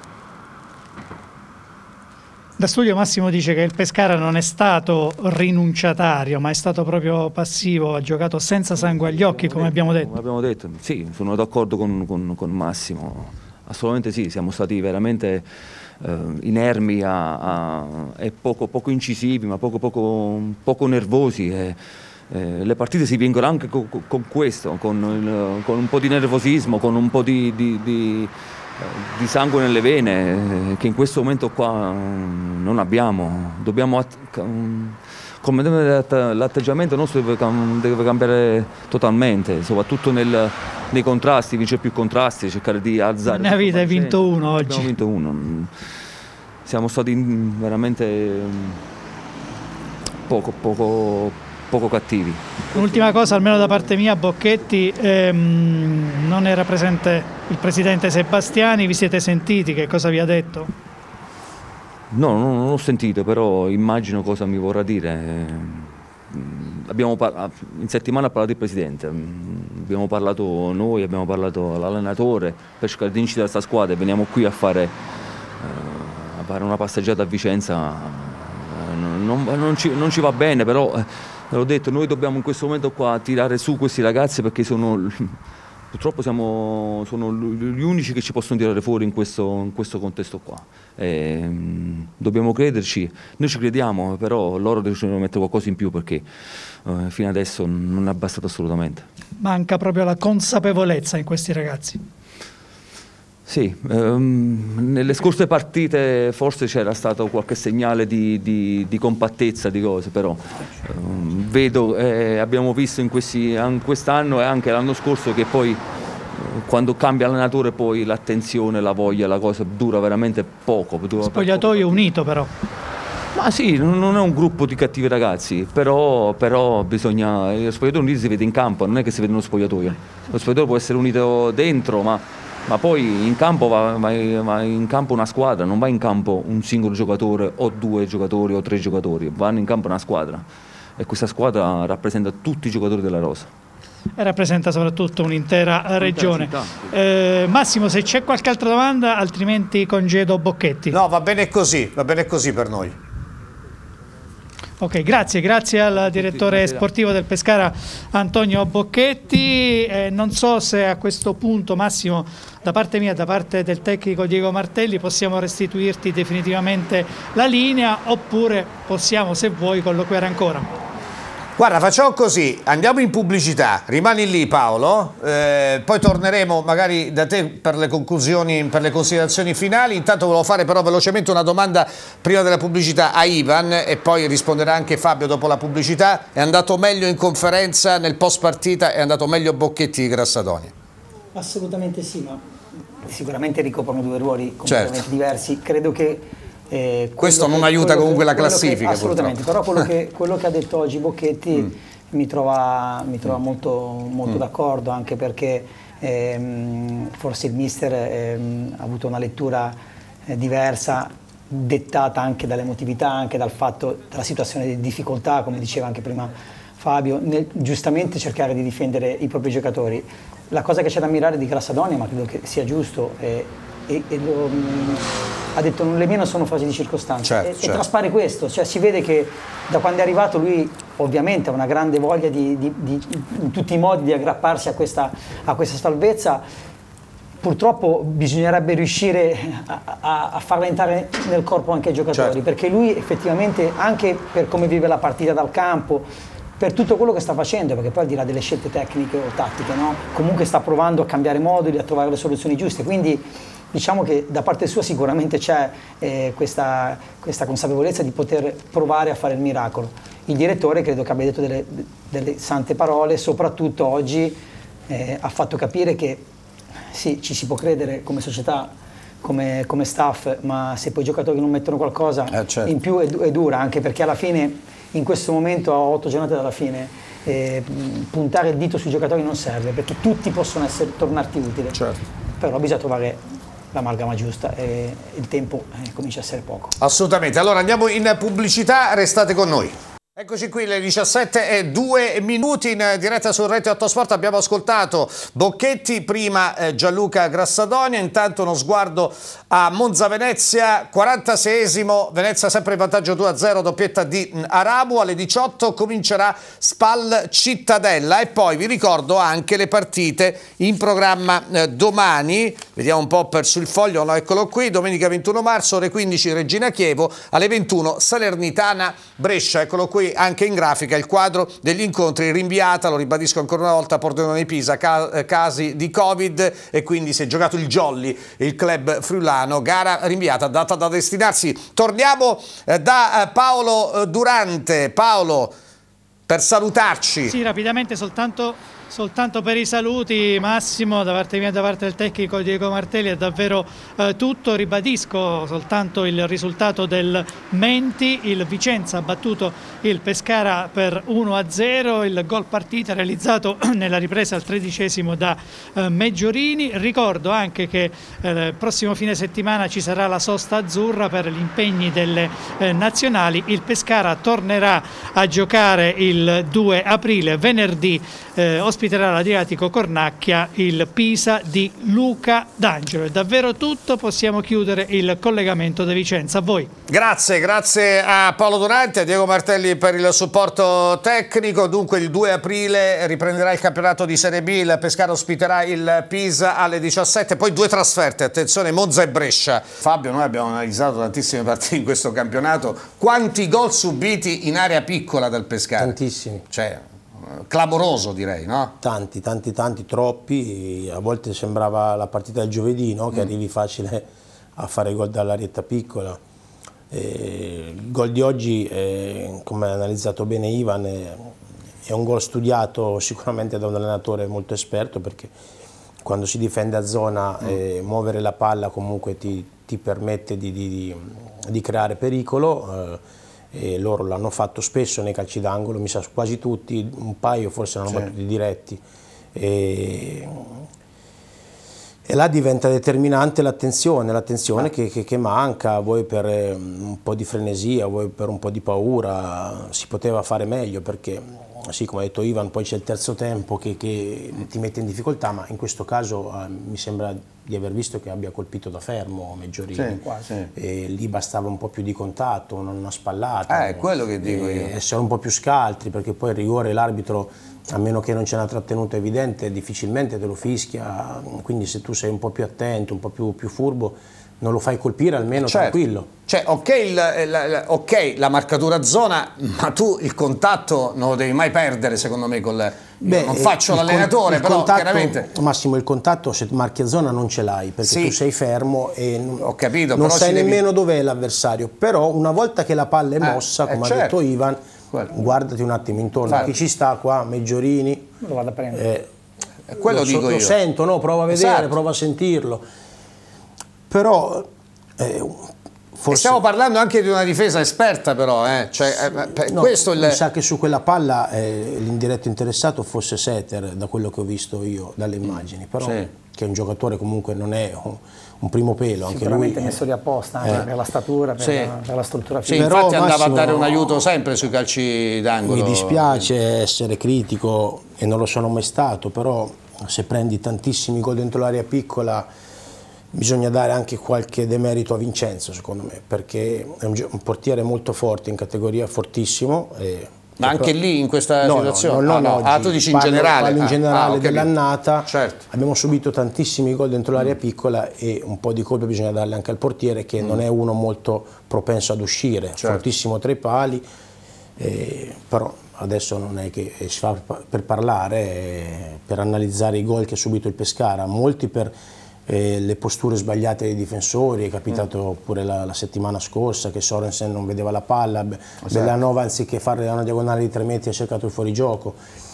Da studio Massimo dice che il Pescara non è stato rinunciatario, ma è stato proprio passivo, ha giocato senza sangue agli occhi, come abbiamo detto. Come abbiamo detto, sì, sono d'accordo con, con, con Massimo, assolutamente sì, siamo stati veramente eh, inermi a, a, e poco, poco incisivi, ma poco, poco, poco nervosi. E, eh, le partite si vincono anche con, con questo, con, il, con un po' di nervosismo, con un po' di... di, di di sangue nelle vene, che in questo momento qua non abbiamo. Dobbiamo, come l'atteggiamento nostro deve, deve cambiare totalmente, soprattutto nel, nei contrasti, vincere più contrasti, cercare di alzare. Ne avete vinto uno oggi. Abbiamo vinto uno. Siamo stati veramente poco, poco, poco cattivi. Un'ultima cosa, almeno da parte mia, Bocchetti, ehm, non era presente il presidente Sebastiani, vi siete sentiti, che cosa vi ha detto? No, no, non ho sentito, però immagino cosa mi vorrà dire. Abbiamo in settimana ha parlato il presidente, abbiamo parlato noi, abbiamo parlato l'allenatore per cercare di incidere questa squadra e veniamo qui a fare, a fare una passeggiata a Vicenza. Non, non, ci, non ci va bene, però l'ho detto, noi dobbiamo in questo momento qua tirare su questi ragazzi, perché sono, purtroppo siamo, sono gli unici che ci possono tirare fuori in questo, in questo contesto qua. E, mh, dobbiamo crederci, noi ci crediamo, però loro devono mettere qualcosa in più, perché eh, fino adesso non è bastato assolutamente. Manca proprio la consapevolezza in questi ragazzi. Sì, ehm, nelle scorse partite forse c'era stato qualche segnale di, di, di compattezza, di cose, però ehm, vedo, eh, abbiamo visto in questi, in quest'anno e anche l'anno scorso che poi eh, quando cambia allenatore poi l'attenzione, la voglia, la cosa dura veramente poco. Dura Spogliatoio poco. Unito però. Ma sì, non è un gruppo di cattivi ragazzi, però, però bisogna, lo spogliatoio unito si vede in campo, non è che si vede uno spogliatoio. Lo spogliatoio può essere unito dentro, ma... Ma poi in campo va, va, va in campo una squadra, non va in campo un singolo giocatore o due giocatori o tre giocatori, vanno in campo una squadra e questa squadra rappresenta tutti i giocatori della rosa. e rappresenta soprattutto un'intera regione. Eh, Massimo, se c'è qualche altra domanda, altrimenti congedo Bocchetti. No, va bene così, va bene così per noi. Ok, grazie, grazie al direttore sportivo del Pescara Antonio Bocchetti. Eh, non so se a questo punto, Massimo, da parte mia, da parte del tecnico Diego Martelli, possiamo restituirti definitivamente la linea, oppure possiamo, se vuoi, colloquiare ancora. Guarda, facciamo così, andiamo in pubblicità, rimani lì Paolo, eh, poi torneremo magari da te per le conclusioni, per le considerazioni finali. Intanto volevo fare però velocemente una domanda prima della pubblicità a Ivan e poi risponderà anche Fabio dopo la pubblicità. È andato meglio in conferenza, nel post partita, è andato meglio Bocchetti di Grassadonia? Assolutamente sì, ma sicuramente ricoprono due ruoli completamente certo. diversi. Credo che Eh, questo non che, aiuta comunque che, la classifica che, assolutamente, purtroppo. però quello che, quello che ha detto oggi Bocchetti mm. mi trova, mi trova mm. molto, molto mm. d'accordo, anche perché ehm, forse il mister ehm, ha avuto una lettura eh, diversa, dettata anche dall'emotività, anche dal fatto della situazione di difficoltà, come diceva anche prima Fabio, nel giustamente cercare di difendere i propri giocatori. La cosa che c'è da ammirare di Grassadonia, ma credo che sia giusto, è E, e lo, mh, ha detto le mie non sono fasi di circostanza, certo, e, certo. e traspare questo, cioè si vede che da quando è arrivato lui ovviamente ha una grande voglia di, di, di, in tutti i modi di aggrapparsi a questa, a questa salvezza. Purtroppo bisognerebbe riuscire a, a, a farla entrare nel corpo anche ai giocatori, certo. perché lui effettivamente, anche per come vive la partita dal campo, per tutto quello che sta facendo, perché poi al di là delle scelte tecniche o tattiche, no? comunque sta provando a cambiare moduli, a trovare le soluzioni giuste, quindi diciamo che da parte sua sicuramente c'è eh, questa, questa consapevolezza di poter provare a fare il miracolo. Il direttore credo che abbia detto delle, delle sante parole, soprattutto oggi eh, ha fatto capire che sì, ci si può credere come società, come, come staff, ma se poi i giocatori non mettono qualcosa eh, certo. in più è, è dura, anche perché alla fine, in questo momento, a otto giornate dalla fine, eh, puntare il dito sui giocatori non serve, perché tutti possono essere, tornarti utili, certo. però bisogna trovare l'amalgama giusta e il tempo eh, comincia a essere poco. Assolutamente, allora andiamo in pubblicità, restate con noi. Eccoci qui, le diciassette e due minuti in diretta su Rete otto Sport. Abbiamo ascoltato Bocchetti, prima eh, Gianluca Grassadonia. Intanto uno sguardo a Monza Venezia, quarantaseiesimo, Venezia sempre in vantaggio due a zero, doppietta di Arabu. Alle diciotto comincerà Spal Cittadella e poi vi ricordo anche le partite in programma eh, domani. Vediamo un po', ho perso il foglio, no, eccolo qui, domenica ventuno marzo, ore quindici Regina Chievo, alle ventuno Salernitana Brescia, eccolo qui. Anche in grafica il quadro degli incontri, rinviata, lo ribadisco ancora una volta, Pordenone Pisa, ca casi di Covid e quindi si è giocato il Jolly, il club friulano, gara rinviata, data da destinarsi. Torniamo eh, da eh, Paolo Durante. Paolo, per salutarci. Sì, rapidamente soltanto... Soltanto per i saluti, Massimo, da parte mia e da parte del tecnico Diego Martelli è davvero eh, tutto. Ribadisco soltanto il risultato del Menti, il Vicenza ha battuto il Pescara per uno a zero, il gol partita realizzato nella ripresa al tredicesimo da eh, Meggiorini. Ricordo anche che eh, il prossimo fine settimana ci sarà la sosta azzurra per gli impegni delle eh, nazionali. Il Pescara tornerà a giocare il due aprile, venerdì, eh, ospiterà l'Adriatico Cornacchia il Pisa di Luca D'Angelo. È davvero tutto, possiamo chiudere il collegamento da Vicenza. A voi. Grazie, grazie a Paolo Durante, a Diego Martelli per il supporto tecnico. Dunque il due aprile riprenderà il campionato di Serie B, il Pescara ospiterà il Pisa alle diciassette, poi due trasferte, attenzione, Monza e Brescia. Fabio, noi abbiamo analizzato tantissime partite in questo campionato, quanti gol subiti in area piccola dal Pescara? Tantissimi. Cioè, clamoroso direi, no? Tanti, tanti, tanti, troppi. A volte sembrava la partita del giovedì, no? Che mm. arrivi facile a fare gol dall'arietta piccola. E il gol di oggi, è, come ha analizzato bene Ivan, è, è un gol studiato sicuramente da un allenatore molto esperto, perché quando si difende a zona mm. eh, muovere la palla comunque ti, ti permette di, di, di creare pericolo. Eh, E loro l'hanno fatto spesso nei calci d'angolo, mi sa quasi tutti, un paio forse non hanno battuti diretti e, e là diventa determinante l'attenzione, l'attenzione che, che, che manca, vuoi per un po' di frenesia, vuoi per un po' di paura. Si poteva fare meglio, perché sì, come ha detto Ivan, poi c'è il terzo tempo che, che ti mette in difficoltà, ma in questo caso eh, mi sembra di aver visto che abbia colpito da fermo Meggiorini. Sì, quasi. E lì bastava un po' più di contatto, non una spallata. Eh, è quello che dico io. Essere un po' più scaltri, perché poi il rigore l'arbitro, a meno che non c'è una trattenuta evidente, difficilmente te lo fischia, quindi se tu sei un po' più attento, un po' più, più furbo, non lo fai colpire, almeno certo. tranquillo. Cioè, ok, il, la, ok, la marcatura zona, ma tu il contatto non lo devi mai perdere, secondo me. Col, Beh, non faccio il l'allenatore, il però contatto, chiaramente... Massimo, il contatto se marchi a zona non ce l'hai, perché sì. tu sei fermo e non, Ho capito, non però sai devi... nemmeno dov'è l'avversario. Però una volta che la palla è mossa, eh, come eh, certo. ha detto Ivan, Quello. guardati un attimo intorno. Infatti. Chi ci sta qua? Meggiorini. Lo vado a prendere. Eh, quello lo, dico lo io. sento, no? Prova a vedere, Esatto. prova a sentirlo. Però... Eh, forse... Stiamo parlando anche di una difesa esperta, però, eh. Cioè, eh, no, questo il... mi sa che su quella palla eh, l'indiretto interessato fosse Setter, da quello che ho visto io dalle immagini, però sì. che è un giocatore comunque non è un, un primo pelo, anche sicuramente lui messo lì apposta anche eh. per la statura, per, sì. la, per la struttura sì, fisica. infatti Però, andava Massimo, a dare un aiuto sempre sui calci d'angolo. Mi dispiace essere critico e non lo sono mai stato, però se prendi tantissimi gol dentro l'area piccola bisogna dare anche qualche demerito a Vincenzo, secondo me, perché è un, un portiere molto forte, in categoria fortissimo. E ma anche lì in questa no, situazione? No, no, ah, no. Oggi. Ah, tu dici in parlo, generale? Parlo in ah, generale ah, dell'annata. Certo. Abbiamo subito tantissimi gol dentro l'area piccola e un po' di colpe bisogna darle anche al portiere, che mm. non è uno molto propenso ad uscire, certo. fortissimo tra i pali, eh, però adesso non è che si fa per parlare, eh, per analizzare i gol che ha subito il Pescara, molti per eh, le posture sbagliate dei difensori. È capitato mm. pure la, la settimana scorsa che Sorensen non vedeva la palla, esatto. Bellanova anziché fare una diagonale di tre metri ha cercato il fuorigioco.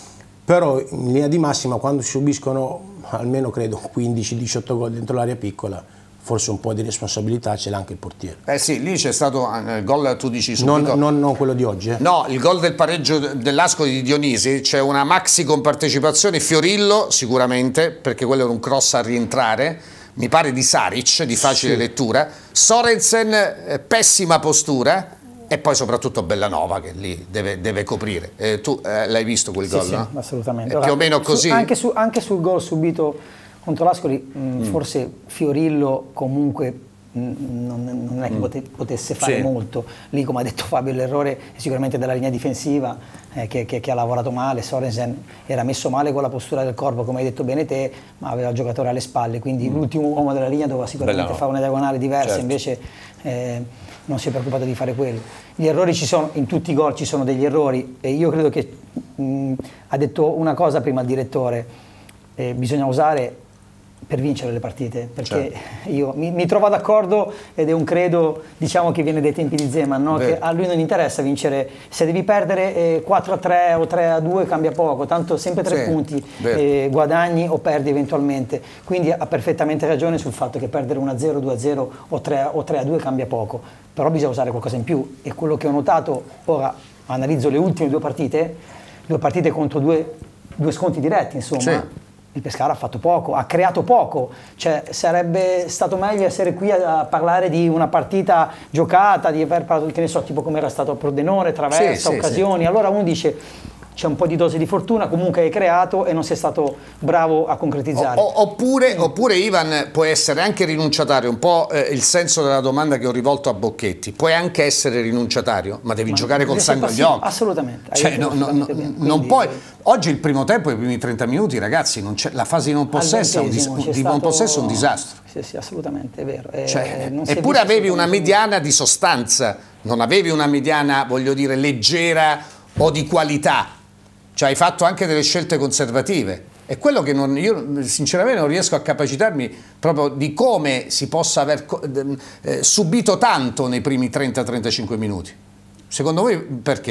Però in linea di massima, quando si subiscono almeno credo quindici diciotto gol dentro l'area piccola, forse un po' di responsabilità ce l'ha anche il portiere. Eh sì, lì c'è stato il gol, tu dici subito... Non, non, non quello di oggi. Eh. No, il gol del pareggio dell'Ascoli di Dionisi, c'è una maxi compartecipazione, Fiorillo sicuramente, perché quello era un cross a rientrare, mi pare di Saric, di facile sì. lettura, Sorensen, eh, pessima postura, e poi soprattutto Bellanova che lì deve, deve coprire. Eh, tu eh, l'hai visto quel sì, gol, sì, no? Assolutamente. È Ora, più o meno così? Su, anche, su, anche sul gol subito contro l'Ascoli, mh, mm. forse Fiorillo comunque mh, non, non è che pote, potesse fare sì. molto. Lì, come ha detto Fabio, l'errore è sicuramente della linea difensiva eh, che, che, che ha lavorato male. Sorensen era messo male con la postura del corpo, come hai detto bene te, ma aveva il giocatore alle spalle, quindi mm. l'ultimo uomo della linea doveva sicuramente Bella fare una diagonale diversa, certo. invece eh, non si è preoccupato di fare quello. Gli errori ci sono, in tutti i gol ci sono degli errori, e io credo che mh, ha detto una cosa prima il direttore, eh, bisogna usare per vincere le partite, perché certo. io mi, mi trovo d'accordo, ed è un credo, diciamo, che viene dai tempi di Zeman, no? Che a lui non interessa vincere, se devi perdere eh, quattro a tre o tre a due cambia poco, tanto sempre tre sì, punti eh, guadagni o perdi eventualmente, quindi ha perfettamente ragione sul fatto che perdere uno a zero, due a zero o tre a due cambia poco, però bisogna usare qualcosa in più, e quello che ho notato, ora analizzo le ultime due partite, due partite contro due, due sconti diretti, insomma, sì. il Pescara ha fatto poco, ha creato poco, cioè sarebbe stato meglio essere qui a, a parlare di una partita giocata, di aver parlato, che ne so, tipo come era stato a Pordenone, Traversa, sì, occasioni, sì, sì. Allora uno dice c'è un po' di dose di fortuna, comunque hai creato e non sei stato bravo a concretizzare. O, oppure, oppure Ivan, può essere anche rinunciatario, un po' eh, il senso della domanda che ho rivolto a Bocchetti, puoi anche essere rinunciatario, ma devi ma giocare col sangue agli occhi. Assolutamente. Cioè, no, no, no, quindi... non puoi. Oggi il primo tempo, i primi trenta minuti, ragazzi, non c'è, la fase di non possesso è un, dis di stato... non possesso è un disastro. Sì, sì, assolutamente, è vero. Eh, cioè, eppure avevi una mediana di sostanza, non avevi una mediana, voglio dire, leggera o di qualità. Cioè hai fatto anche delle scelte conservative, è quello che non, io sinceramente non riesco a capacitarmi proprio di come si possa aver eh, subito tanto nei primi trenta trentacinque minuti. Secondo voi perché?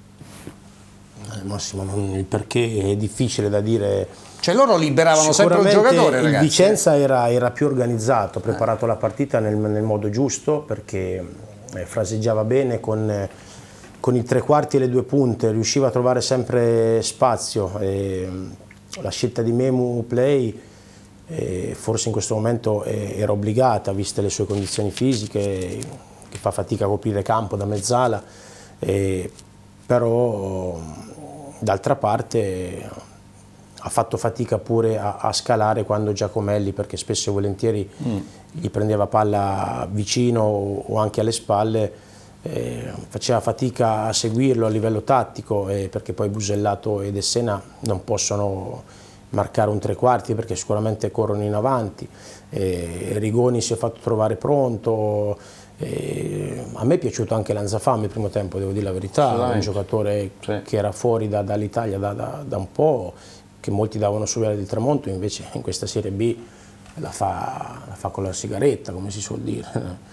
Eh, Massimo, non, il perché è difficile da dire. Cioè loro liberavano sempre un giocatore, ragazzi. Il Vicenza era, era più organizzato, ha preparato eh. la partita nel, nel modo giusto, perché eh, fraseggiava bene con... Eh, con i tre quarti e le due punte, riusciva a trovare sempre spazio. E la scelta di Memu Play eh, forse in questo momento eh, era obbligata, viste le sue condizioni fisiche, che fa fatica a coprire campo da mezzala, eh, però d'altra parte ha fatto fatica pure a, a scalare quando Giacomelli, perché spesso e volentieri mm. gli prendeva palla vicino o, o anche alle spalle, eh, faceva fatica a seguirlo a livello tattico, eh, perché poi Busellato ed Essena non possono marcare un tre quarti perché sicuramente corrono in avanti, eh, Rigoni si è fatto trovare pronto. E a me è piaciuto anche Lanzafame il primo tempo, devo dire la verità, un giocatore sì. che era fuori da, dall'Italia da, da, da un po', che molti davano su Viale del Tramonto, invece in questa Serie B la fa, la fa con la sigaretta, come si suol dire.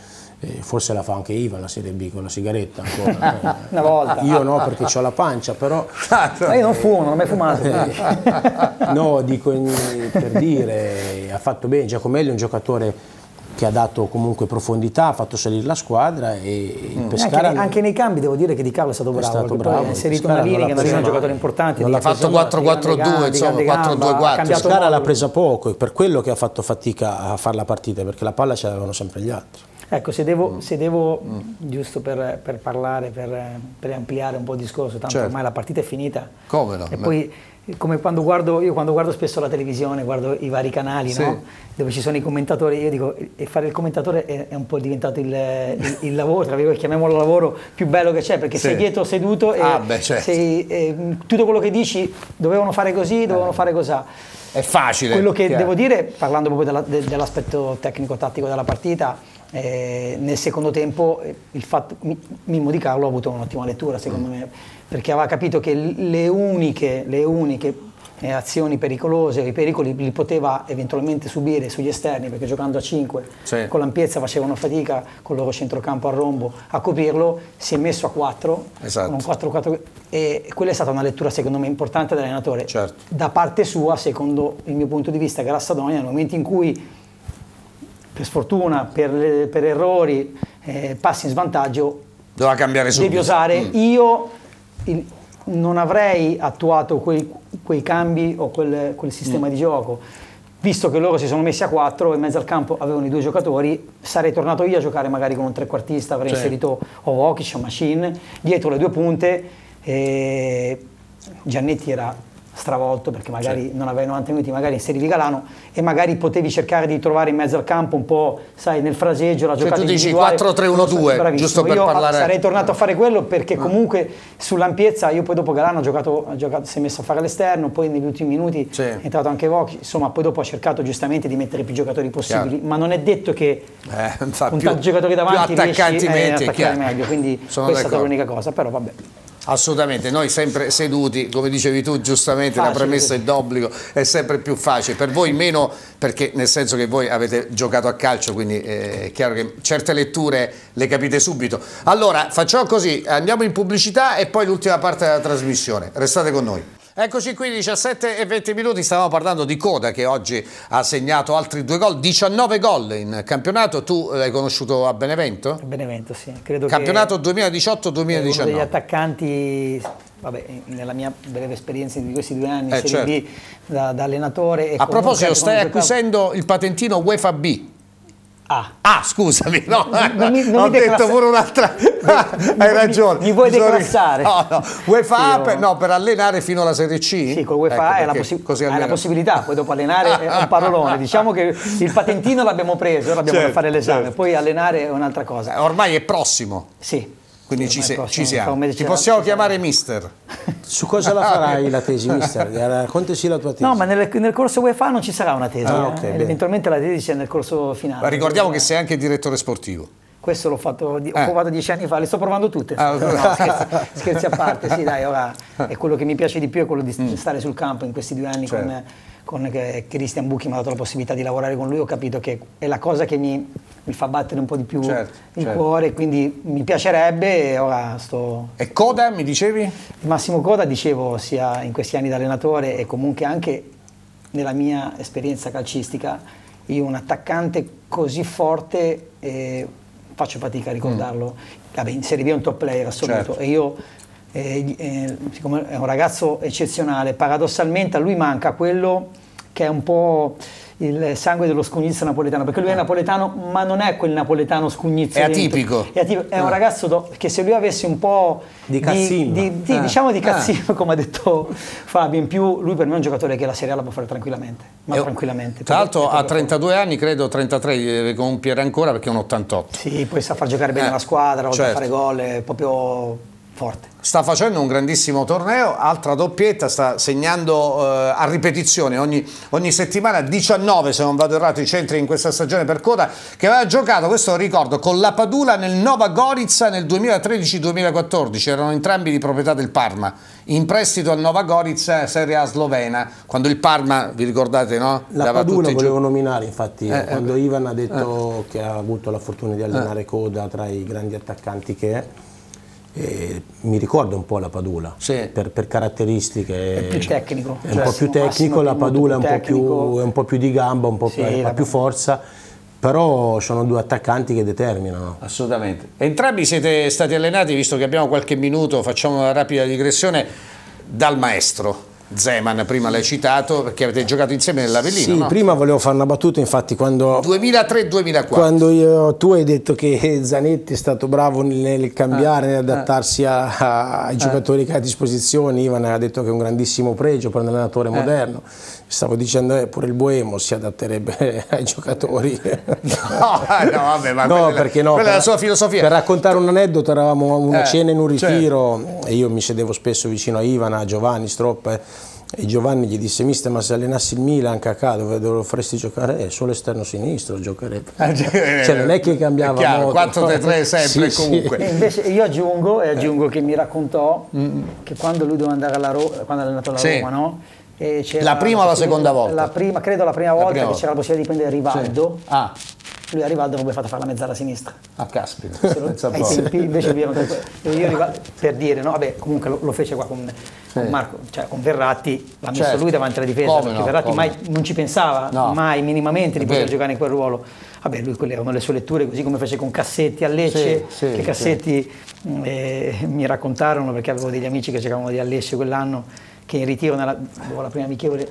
E forse la fa anche Iva la Serie B con la sigaretta ancora. Una volta. Io no, perché ho la pancia, però... Ma io non fumo, non ho mai fumato. No, dico in, per dire, ha fatto bene. Giacomelli è un giocatore che ha dato comunque profondità, ha fatto salire la squadra e il mm. Pescara... Anche, anche nei cambi devo dire che Di Carlo è stato bravo, è stato bravo. Ha inserito una linea che non era un giocatore importante. Non l'ha fatto quattro quattro due, insomma, quattro due quattro. Il Pescara l'ha presa poco, è per quello che ha fatto fatica a fare la partita, perché la palla ce l'avevano sempre gli altri. Ecco, se devo, mm. se devo mm. giusto per, per parlare, per, per ampliare un po' il discorso, tanto certo. ormai la partita è finita. Come no? E poi, come quando guardo, io quando guardo spesso la televisione, guardo i vari canali, sì. no? Dove ci sono i commentatori, io dico, e fare il commentatore è, è un po' diventato il, il, il lavoro, tra virgolette, chiamiamolo lavoro più bello che c'è, perché sì. sei dietro seduto e ah, beh, certo. sei, eh, tutto quello che dici dovevano fare così, dovevano eh. fare cosà. È facile. Quello che chiaro. devo dire, parlando proprio della, de, dell'aspetto tecnico-tattico della partita, eh, nel secondo tempo il fatto, Mimmo Di Carlo ha avuto un'ottima lettura secondo mm. me, perché aveva capito che le uniche, le uniche eh, azioni pericolose, i pericoli li poteva eventualmente subire sugli esterni, perché giocando a cinque sì. con l'ampiezza facevano fatica con il loro centrocampo a rombo a coprirlo, si è messo a quattro, esatto. con quattro quattro, e quella è stata una lettura secondo me importante dell'allenatore. Certo. Da parte sua, secondo il mio punto di vista, Grassadonia, nel momento in cui per sfortuna, per, per errori, eh, passi in svantaggio, doveva cambiare subito. Devi osare. Mm. Io il, non avrei attuato quei, quei cambi o quel, quel sistema mm. di gioco, visto che loro si sono messi a quattro e in mezzo al campo avevano i due giocatori, sarei tornato io a giocare magari con un trequartista, avrei certo. inserito o Vokic o Machine, dietro le due punte, e Giannetti era stravolto perché magari certo. non aveva novanta minuti, magari inserivi Galano e magari potevi cercare di trovare in mezzo al campo un po', sai, nel fraseggio la giocata individuale. Cioè tu dici quattro tre uno due, giusto per io parlare... sarei tornato a fare quello perché comunque sull'ampiezza io poi dopo Galano ho giocato, ho giocato, si è messo a fare all'esterno, poi negli ultimi minuti sì. è entrato anche Vokic, insomma poi dopo ha cercato giustamente di mettere più giocatori possibili, chiaro. Ma non è detto che eh, con tanti giocatori davanti riesci a eh, attaccare meglio, quindi Sono questa è stata l'unica cosa, però vabbè. Assolutamente, noi sempre seduti, come dicevi tu giustamente, facile, la premessa sì. d'obbligo è sempre più facile, per voi meno, perché nel senso che voi avete giocato a calcio, quindi è chiaro che certe letture le capite subito. Allora facciamo così, andiamo in pubblicità e poi l'ultima parte della trasmissione, restate con noi. Eccoci qui, diciassette e venti minuti, stavamo parlando di Coda che oggi ha segnato altri due gol, diciannove gol in campionato. Tu l'hai conosciuto a Benevento? A Benevento, sì. Credo campionato duemiladiciotto duemiladiciannove. Uno degli attaccanti, vabbè, nella mia breve esperienza di questi due anni, eh, Serie certo. B, da, da allenatore. E a proposito, stai acquisendo il patentino UEFA B. Ah. ah, scusami, no, non mi, non ho mi detto pure un'altra. Hai ragione. Mi, mi vuoi declassare? No, no. UEFA sì, per, no, per allenare fino alla Serie C? Sì, con UEFA ecco, è, la possi è la possibilità, poi dopo allenare è un parolone. Diciamo che il patentino l'abbiamo preso, ora abbiamo certo, da fare l'esame, certo. poi allenare è un'altra cosa. Eh, ormai è prossimo. Sì. Quindi sì, ci, se, ci siamo. Ti possiamo chiamare mister. Su cosa la farai la tesi, mister? Raccontaci la tua tesi. No, ma nel, nel corso UEFA non ci sarà una tesi. Ah, okay, eh. Eventualmente la tesi c'è nel corso finale. Ma ricordiamo che sei anche direttore sportivo. Questo l'ho fatto, eh. ho provato dieci anni fa, le sto provando tutte. Ah, no, scherzi, scherzi a parte, sì dai, ora è quello che mi piace di più, è quello di mm. stare sul campo in questi due anni certo. con, con Christian Bucchi, mi ha dato la possibilità di lavorare con lui, ho capito che è la cosa che mi, mi fa battere un po' di più certo, il certo. cuore, quindi mi piacerebbe e ora sto... E Coda, mi dicevi? Massimo Coda, dicevo, sia in questi anni da allenatore e comunque anche nella mia esperienza calcistica, io un attaccante così forte... Eh, faccio fatica a ricordarlo, mm. vabbè, in Serie B è un top player assoluto certo. e io, eh, eh, siccome è un ragazzo eccezionale, paradossalmente a lui manca quello che è un po' il sangue dello scugnizzo napoletano, perché lui è napoletano, ma non è quel napoletano scugnizzo. È atipico. È, atipico. È un ragazzo do, che se lui avesse un po' di cazzimma, di, di, di, ah. diciamo di cazzimma, ah. come ha detto Fabio, in più lui per me è un giocatore che la Serie A la può fare tranquillamente, ma e, tranquillamente. Tra l'altro ha trentadue anni, credo trentatré, deve compiere ancora perché è un ottantotto. Sì, poi sa far giocare bene eh, la squadra, oltre certo. a fare gol, è proprio forte. Sta facendo un grandissimo torneo, altra doppietta, sta segnando eh, a ripetizione ogni, ogni settimana, diciannove se non vado errato i centri in questa stagione per Coda, che aveva giocato, questo lo ricordo, con la Padula nel Nova Gorica nel duemilatredici duemilaquattordici, erano entrambi di proprietà del Parma, in prestito al Nova Gorica, Serie A slovena, quando il Parma, vi ricordate, no? La Dava Padula volevo nominare, infatti, eh, quando eh, Ivan ha detto eh. che ha avuto la fortuna di allenare eh. Coda tra i grandi attaccanti che è, Eh, mi ricorda un po' la Padula, sì. per, per caratteristiche. È più tecnico. È un po' più tecnico, la Padula è un po' più, è un po' più di gamba, un po' sì, più, ha più forza, però sono due attaccanti che determinano. Assolutamente. Entrambi siete stati allenati, visto che abbiamo qualche minuto, facciamo una rapida digressione, dal maestro Zeman, prima l'hai citato, perché avete giocato insieme nell'Avellino, sì, no? prima volevo fare una battuta, infatti, quando duemilatré duemilaquattro. Quando io, tu hai detto che Zanetti è stato bravo nel, nel cambiare, ah, nell'adattarsi ah, a, ai ah, giocatori che ha a disposizione, Ivan ha detto che è un grandissimo pregio per un allenatore eh. moderno. Stavo dicendo eh, pure il Boemo si adatterebbe ai giocatori. No, no, vabbè, ma no, quella, perché no, quella per, è la sua filosofia. Per raccontare un aneddoto, eravamo a una eh, cena in un ritiro, certo. e io mi sedevo spesso vicino a Ivan, a Giovanni Stroppa, eh, e Giovanni gli disse: mister, ma se allenassi il Milan, Cacà, dove, dove lo faresti giocare? Eh, solo esterno sinistro giocherebbe. cioè non è che cambiava modo. quattro tre tre sempre sì, comunque. Sì. E invece io aggiungo, e aggiungo che mi raccontò mm. che quando lui doveva andare alla Roma, quando è andato alla sì. Roma, no? E la prima o la seconda volta? La prima, credo la prima la volta prima che volta. c'era la possibilità di prendere Rivaldo. Sì. Ah. Lui a Rivaldo avrebbe fatto fare la mezzala a sinistra. Ah, caspita. Ai tempi invece io, io Rivaldo, per dire, no? Vabbè, comunque lo, lo fece qua con, sì. con Marco, cioè con Verratti, l'ha messo certo. lui davanti alla difesa, come perché no, Verratti mai, non ci pensava no. mai minimamente di poter Beh. giocare in quel ruolo. Vabbè, lui quelle erano le sue letture, così come fece con Cassetti a Lecce, sì, sì, che Cassetti sì. eh, mi raccontarono, perché avevo degli amici che giocavano di a Lecce quell'anno, che in ritiro nella boh, la prima amichevole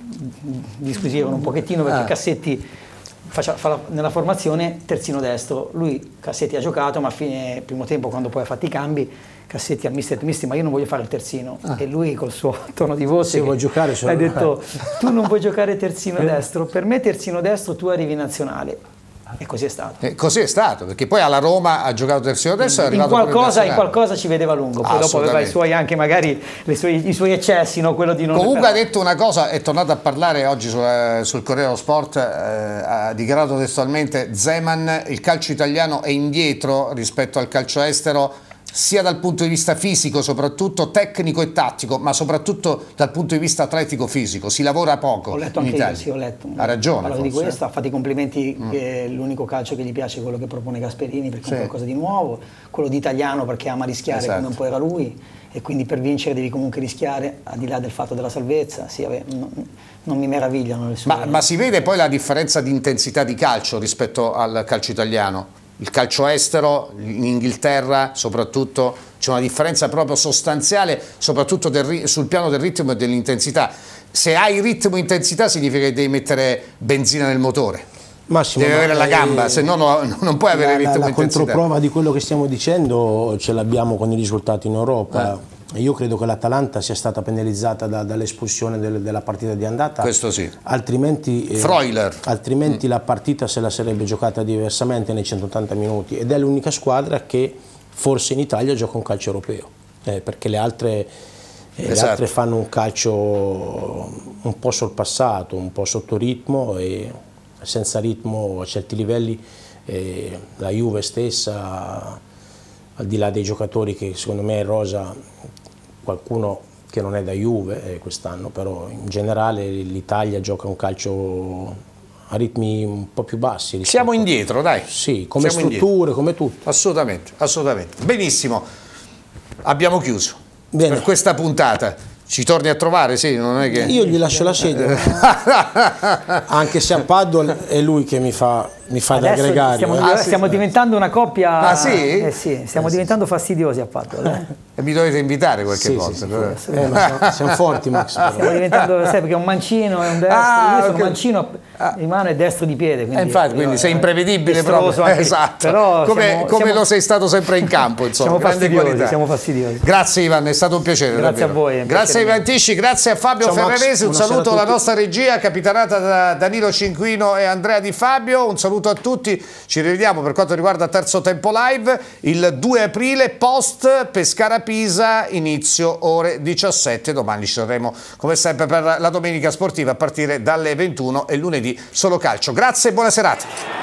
disquisivano un pochettino perché ah. Cassetti faccia, fa la, nella formazione terzino destro, lui Cassetti ha giocato, ma a fine primo tempo, quando poi ha fatto i cambi, Cassetti al mister, mister ma io non voglio fare il terzino, ah. e lui col suo tono di voce sì, vuoi giocare ha detto tu non vuoi giocare terzino destro, per me terzino destro tu arrivi in nazionale. E così è stato. E così è stato, perché poi alla Roma ha giocato terzino destro, è in, arrivato qualcosa, in qualcosa ci vedeva lungo, poi dopo aveva i suoi anche magari le sue, i suoi eccessi, no? Quello di non comunque ha detto una cosa, è tornato a parlare oggi sul, eh, sul Corriere dello Sport, eh, ha dichiarato testualmente: Zeman, il calcio italiano è indietro rispetto al calcio estero, sia dal punto di vista fisico, soprattutto tecnico e tattico, ma soprattutto dal punto di vista atletico-fisico. Si lavora poco. Ho letto in anche Italia. io, sì, ho letto. Ha ragione. Parlato di questo, ha fatto i complimenti mm. che l'unico calcio che gli piace è quello che propone Gasperini, perché sì. è qualcosa di nuovo, quello di italiano perché ama rischiare, esatto. come un po' era lui, e quindi per vincere devi comunque rischiare, al di là del fatto della salvezza. Sì, vabbè, non, non mi meravigliano le sue... Ma, ma si vede poi la differenza di intensità di calcio rispetto al calcio italiano? Il calcio estero, in Inghilterra soprattutto, c'è una differenza proprio sostanziale, soprattutto del, sul piano del ritmo e dell'intensità. Se hai ritmo e intensità significa che devi mettere benzina nel motore. Massimo, devi avere la gamba, se no, no non puoi avere la, ritmo la, e intensità. La controprova di quello che stiamo dicendo ce l'abbiamo con i risultati in Europa. Eh. Io credo che l'Atalanta sia stata penalizzata da, dall'espulsione del, della partita di andata. Questo sì. Altrimenti, eh, altrimenti mm. la partita se la sarebbe giocata diversamente nei centottanta minuti, ed è l'unica squadra che forse in Italia gioca un calcio europeo, eh, perché le altre, eh, esatto. le altre fanno un calcio un po' sorpassato, un po' sotto ritmo, e senza ritmo a certi livelli. Eh, la Juve stessa, al di là dei giocatori che secondo me è rosa, qualcuno che non è da Juve eh, quest'anno, però in generale l'Italia gioca un calcio a ritmi un po' più bassi. Rispetto. Siamo indietro, dai. Sì, come Siamo strutture, indietro. come tutto. Assolutamente, assolutamente. Benissimo, abbiamo chiuso Bene. per questa puntata. Ci torni a trovare, sì, non è che... Io gli lascio la scelta, anche se a Paddle è lui che mi fa, mi fa da gregario. Stiamo, eh. ah, stiamo sì. diventando una coppia... Ah sì? Eh sì, stiamo eh, diventando sì. fastidiosi a Paddle. Eh. E mi dovete invitare qualche sì, volta. Sì, però. sì, eh, ma siamo forti, Max. Però. Stiamo diventando, sai, perché è un mancino e un destro, Ah, io sono okay. mancino di mano e destro di piede. Quindi, eh, infatti, quindi sei imprevedibile proprio. Anche, esatto. Però come siamo, come siamo, lo sei stato sempre in campo, insomma. Siamo fastidiosi, qualità. siamo fastidiosi. Grazie Ivan, è stato un piacere. Grazie davvero. a voi. Grazie a Ivan Tisci, grazie a Fabio Ciao, Ferraresi, Max, un saluto alla nostra regia capitanata da Danilo Cinquino e Andrea Di Fabio, un saluto a tutti, ci rivediamo per quanto riguarda Terzo Tempo Live il due aprile post Pescara-Pisa, inizio ore diciassette, domani ci saremo come sempre per la domenica sportiva a partire dalle ventuno e lunedì solo calcio. Grazie e buona serata.